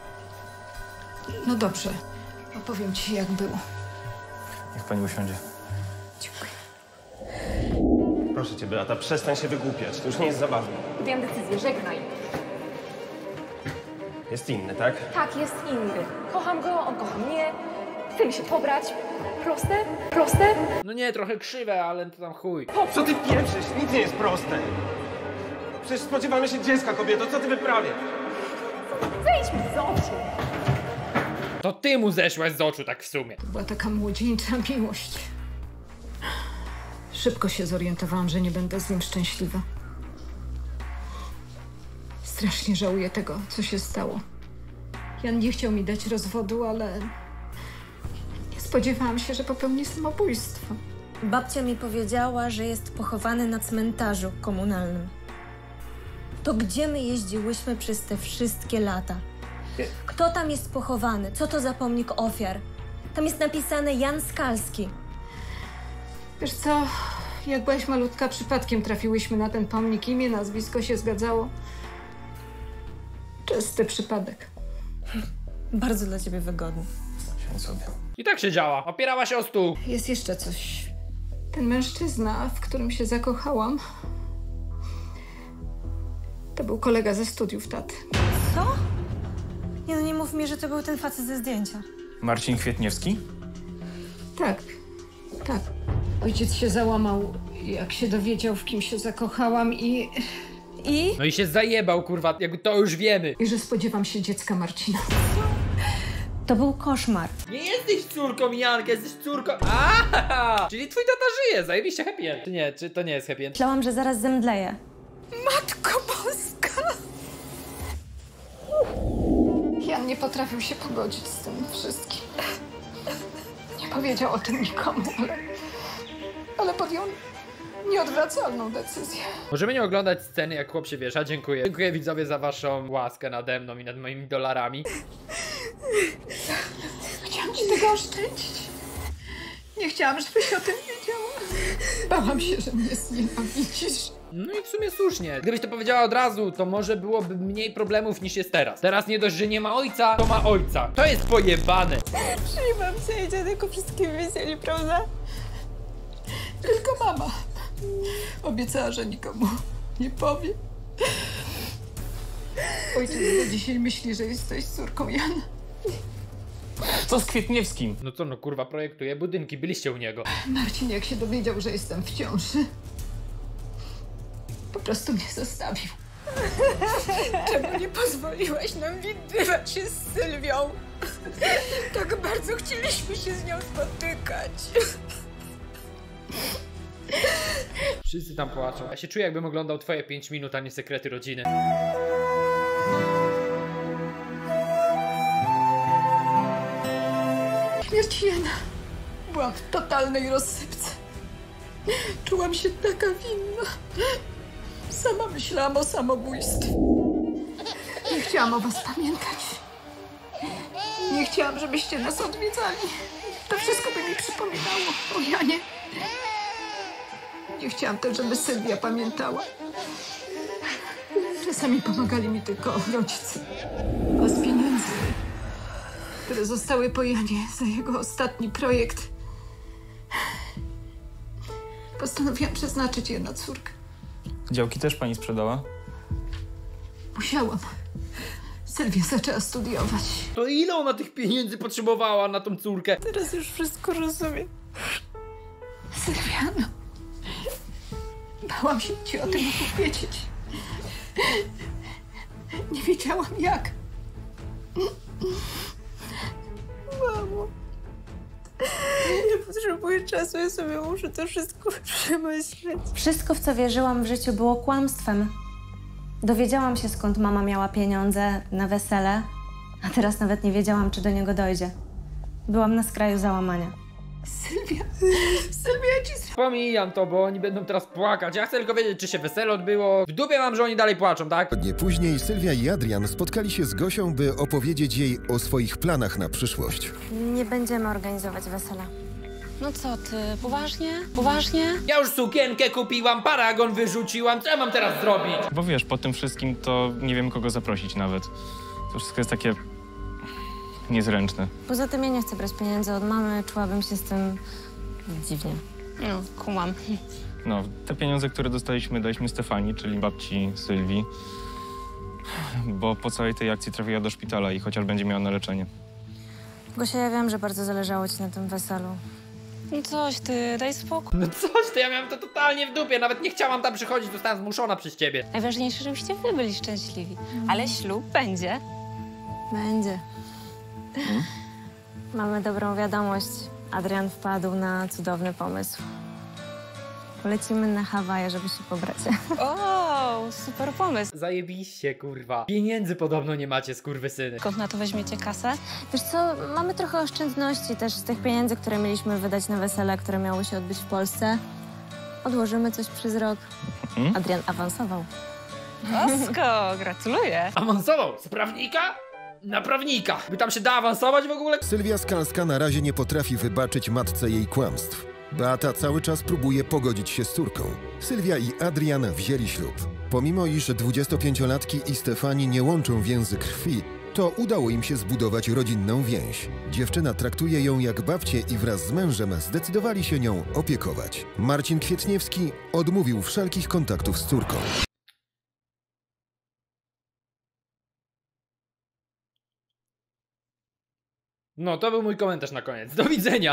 No dobrze. Opowiem ci, jak było. Niech pani usiądzie. Dziękuję. Proszę cię, Beata, przestań się wygłupiać. To już nie jest zabawne. Podjęłam decyzję, żegnaj. Jest inny, tak? Tak, jest inny. Kocham go, on kocha mnie. Chce mi się pobrać. Proste? Proste? No nie, trochę krzywe, ale to tam chuj. Co ty pieprzysz? Nic nie jest proste. Przecież spodziewamy się dziecka, kobieto. Co ty wyprawiasz? Zejdź mi z oczu. To ty mu zeszłaś z oczu tak w sumie. To była taka młodzieńcza miłość. Szybko się zorientowałam, że nie będę z nim szczęśliwa. Strasznie żałuję tego, co się stało. Jan nie chciał mi dać rozwodu, ale nie spodziewałam się, że popełni samobójstwo. Babcia mi powiedziała, że jest pochowany na cmentarzu komunalnym. To gdzie my jeździłyśmy przez te wszystkie lata? Kto tam jest pochowany? Co to za pomnik ofiar? Tam jest napisane Jan Skalski. Wiesz co, jak byłaś malutka, przypadkiem trafiłyśmy na ten pomnik. Imię, nazwisko się zgadzało. Czysty przypadek. Bardzo dla ciebie wygodny. Siądź sobie. I tak się działa. Opierała się o stół. Jest jeszcze coś. Ten mężczyzna, w którym się zakochałam, to był kolega ze studiów taty. Co? Nie no, nie mów mi, że to był ten facet ze zdjęcia. Marcin Kwietniewski? Tak, tak. Ojciec się załamał, jak się dowiedział, w kim się zakochałam i... I? No i się zajebał, kurwa, jakby to już wiemy. I że spodziewam się dziecka Marcina. To był koszmar. Nie jesteś córką Janka, jesteś córką... Aaaa! Czyli twój tata żyje, zajebiście happy end. Czy nie, czy to nie jest happy end? Myślałam, że zaraz zemdleję. Matko Boska! Jan nie potrafił się pogodzić z tym wszystkim. Nie powiedział o tym nikomu, ale, ale podjął nieodwracalną decyzję. Możemy nie oglądać sceny, jak chłop się wiesza. Dziękuję. Dziękuję widzowie za waszą łaskę nade mną i nad moimi dolarami. Chciałam ci tego oszczędzić. Nie chciałam, żebyś o tym wiedziała. Bałam się, że mnie znienawidzisz. No i w sumie słusznie. Gdybyś to powiedziała od razu, to może byłoby mniej problemów niż jest teraz. Teraz nie dość, że nie ma ojca, to ma ojca. To jest pojebane. Czyli babcia i dziadek wszystkim wisieli, prawda? Tylko mama obiecała, że nikomu nie powie. Ojciec do dzisiaj myśli, że jesteś córką Jana. Co z Kwietniewskim? No co, no kurwa, projektuje budynki, byliście u niego. Marcin, jak się dowiedział, że jestem w ciąży, po prostu mnie zostawił. Czemu nie pozwoliłaś nam widywać się z Sylwią? Tak bardzo chcieliśmy się z nią spotykać. Wszyscy tam płaczą. Ja się czuję, jakbym oglądał twoje pięć minut, a nie Sekrety Rodziny. Śmierć Jana. Byłam w totalnej rozsypce. Czułam się taka winna. Sama myślałam o samobójstwie. Nie chciałam o was pamiętać. Nie chciałam, żebyście nas odwiedzali. To wszystko by mi przypominało o Janie. Nie chciałam też, żeby Sylwia pamiętała. Czasami pomagali mi tylko rodzice. A z pieniędzy, które zostały po Janie za jego ostatni projekt, postanowiłam przeznaczyć je na córkę. Działki też pani sprzedała? Musiałam. Sylwia zaczęła studiować. To ile ona tych pieniędzy potrzebowała na tą córkę? Teraz już wszystko rozumiem. Sylwia, no. Bałam się ci o tym opowiedzieć. Nie wiedziałam jak. Mamo. Ja potrzebuję czasu, ja sobie muszę to wszystko przemyśleć. Wszystko, w co wierzyłam w życiu, było kłamstwem. Dowiedziałam się, skąd mama miała pieniądze na wesele, a teraz nawet nie wiedziałam, czy do niego dojdzie. Byłam na skraju załamania. Sylwia, Sylwia ci... Pomijam to, bo oni będą teraz płakać. Ja chcę tylko wiedzieć, czy się wesele odbyło. W dupie mam, że oni dalej płaczą, tak? Dnie później Sylwia i Adrian spotkali się z Gosią, by opowiedzieć jej o swoich planach na przyszłość. Nie będziemy organizować wesela. No co ty, poważnie? Poważnie? Ja już sukienkę kupiłam, paragon wyrzuciłam. Co ja mam teraz zrobić? Bo wiesz, po tym wszystkim to nie wiem, kogo zaprosić nawet. To wszystko jest takie niezręczne. Poza tym ja nie chcę brać pieniędzy od mamy, czułabym się z tym dziwnie. No, kumam. No, te pieniądze, które dostaliśmy, daliśmy Stefanii, czyli babci Sylwii. bo po całej tej akcji trafiła do szpitala i chociaż będzie miała na leczenie. Gosia, ja wiem, że bardzo zależało ci na tym weselu. No coś ty, daj spokój. No coś ty, ja miałem to totalnie w dupie, nawet nie chciałam tam przychodzić, zostałam zmuszona przez ciebie. Najważniejsze, żebyście wy byli szczęśliwi. Ale ślub będzie. Będzie. Mamy dobrą wiadomość. Adrian wpadł na cudowny pomysł. Polecimy na Hawaje, żeby się pobrać. O, super pomysł. Zajebiście, kurwa. Pieniędzy podobno nie macie, skurwysyny. Skąd na to weźmiecie kasę? Wiesz co, mamy trochę oszczędności też z tych pieniędzy, które mieliśmy wydać na wesele, które miało się odbyć w Polsce. Odłożymy coś przez rok. Hmm? Adrian awansował. Osko, gratuluję. Awansował z prawnika na prawnika. By tam się da awansować w ogóle? Sylwia Skalska na razie nie potrafi wybaczyć matce jej kłamstw. Beata cały czas próbuje pogodzić się z córką. Sylwia i Adrian wzięli ślub. Pomimo iż dwudziestopięciolatki i Stefani nie łączą więzy krwi, to udało im się zbudować rodzinną więź. Dziewczyna traktuje ją jak babcię i wraz z mężem zdecydowali się nią opiekować. Marcin Kwietniewski odmówił wszelkich kontaktów z córką. No, to był mój komentarz na koniec. Do widzenia!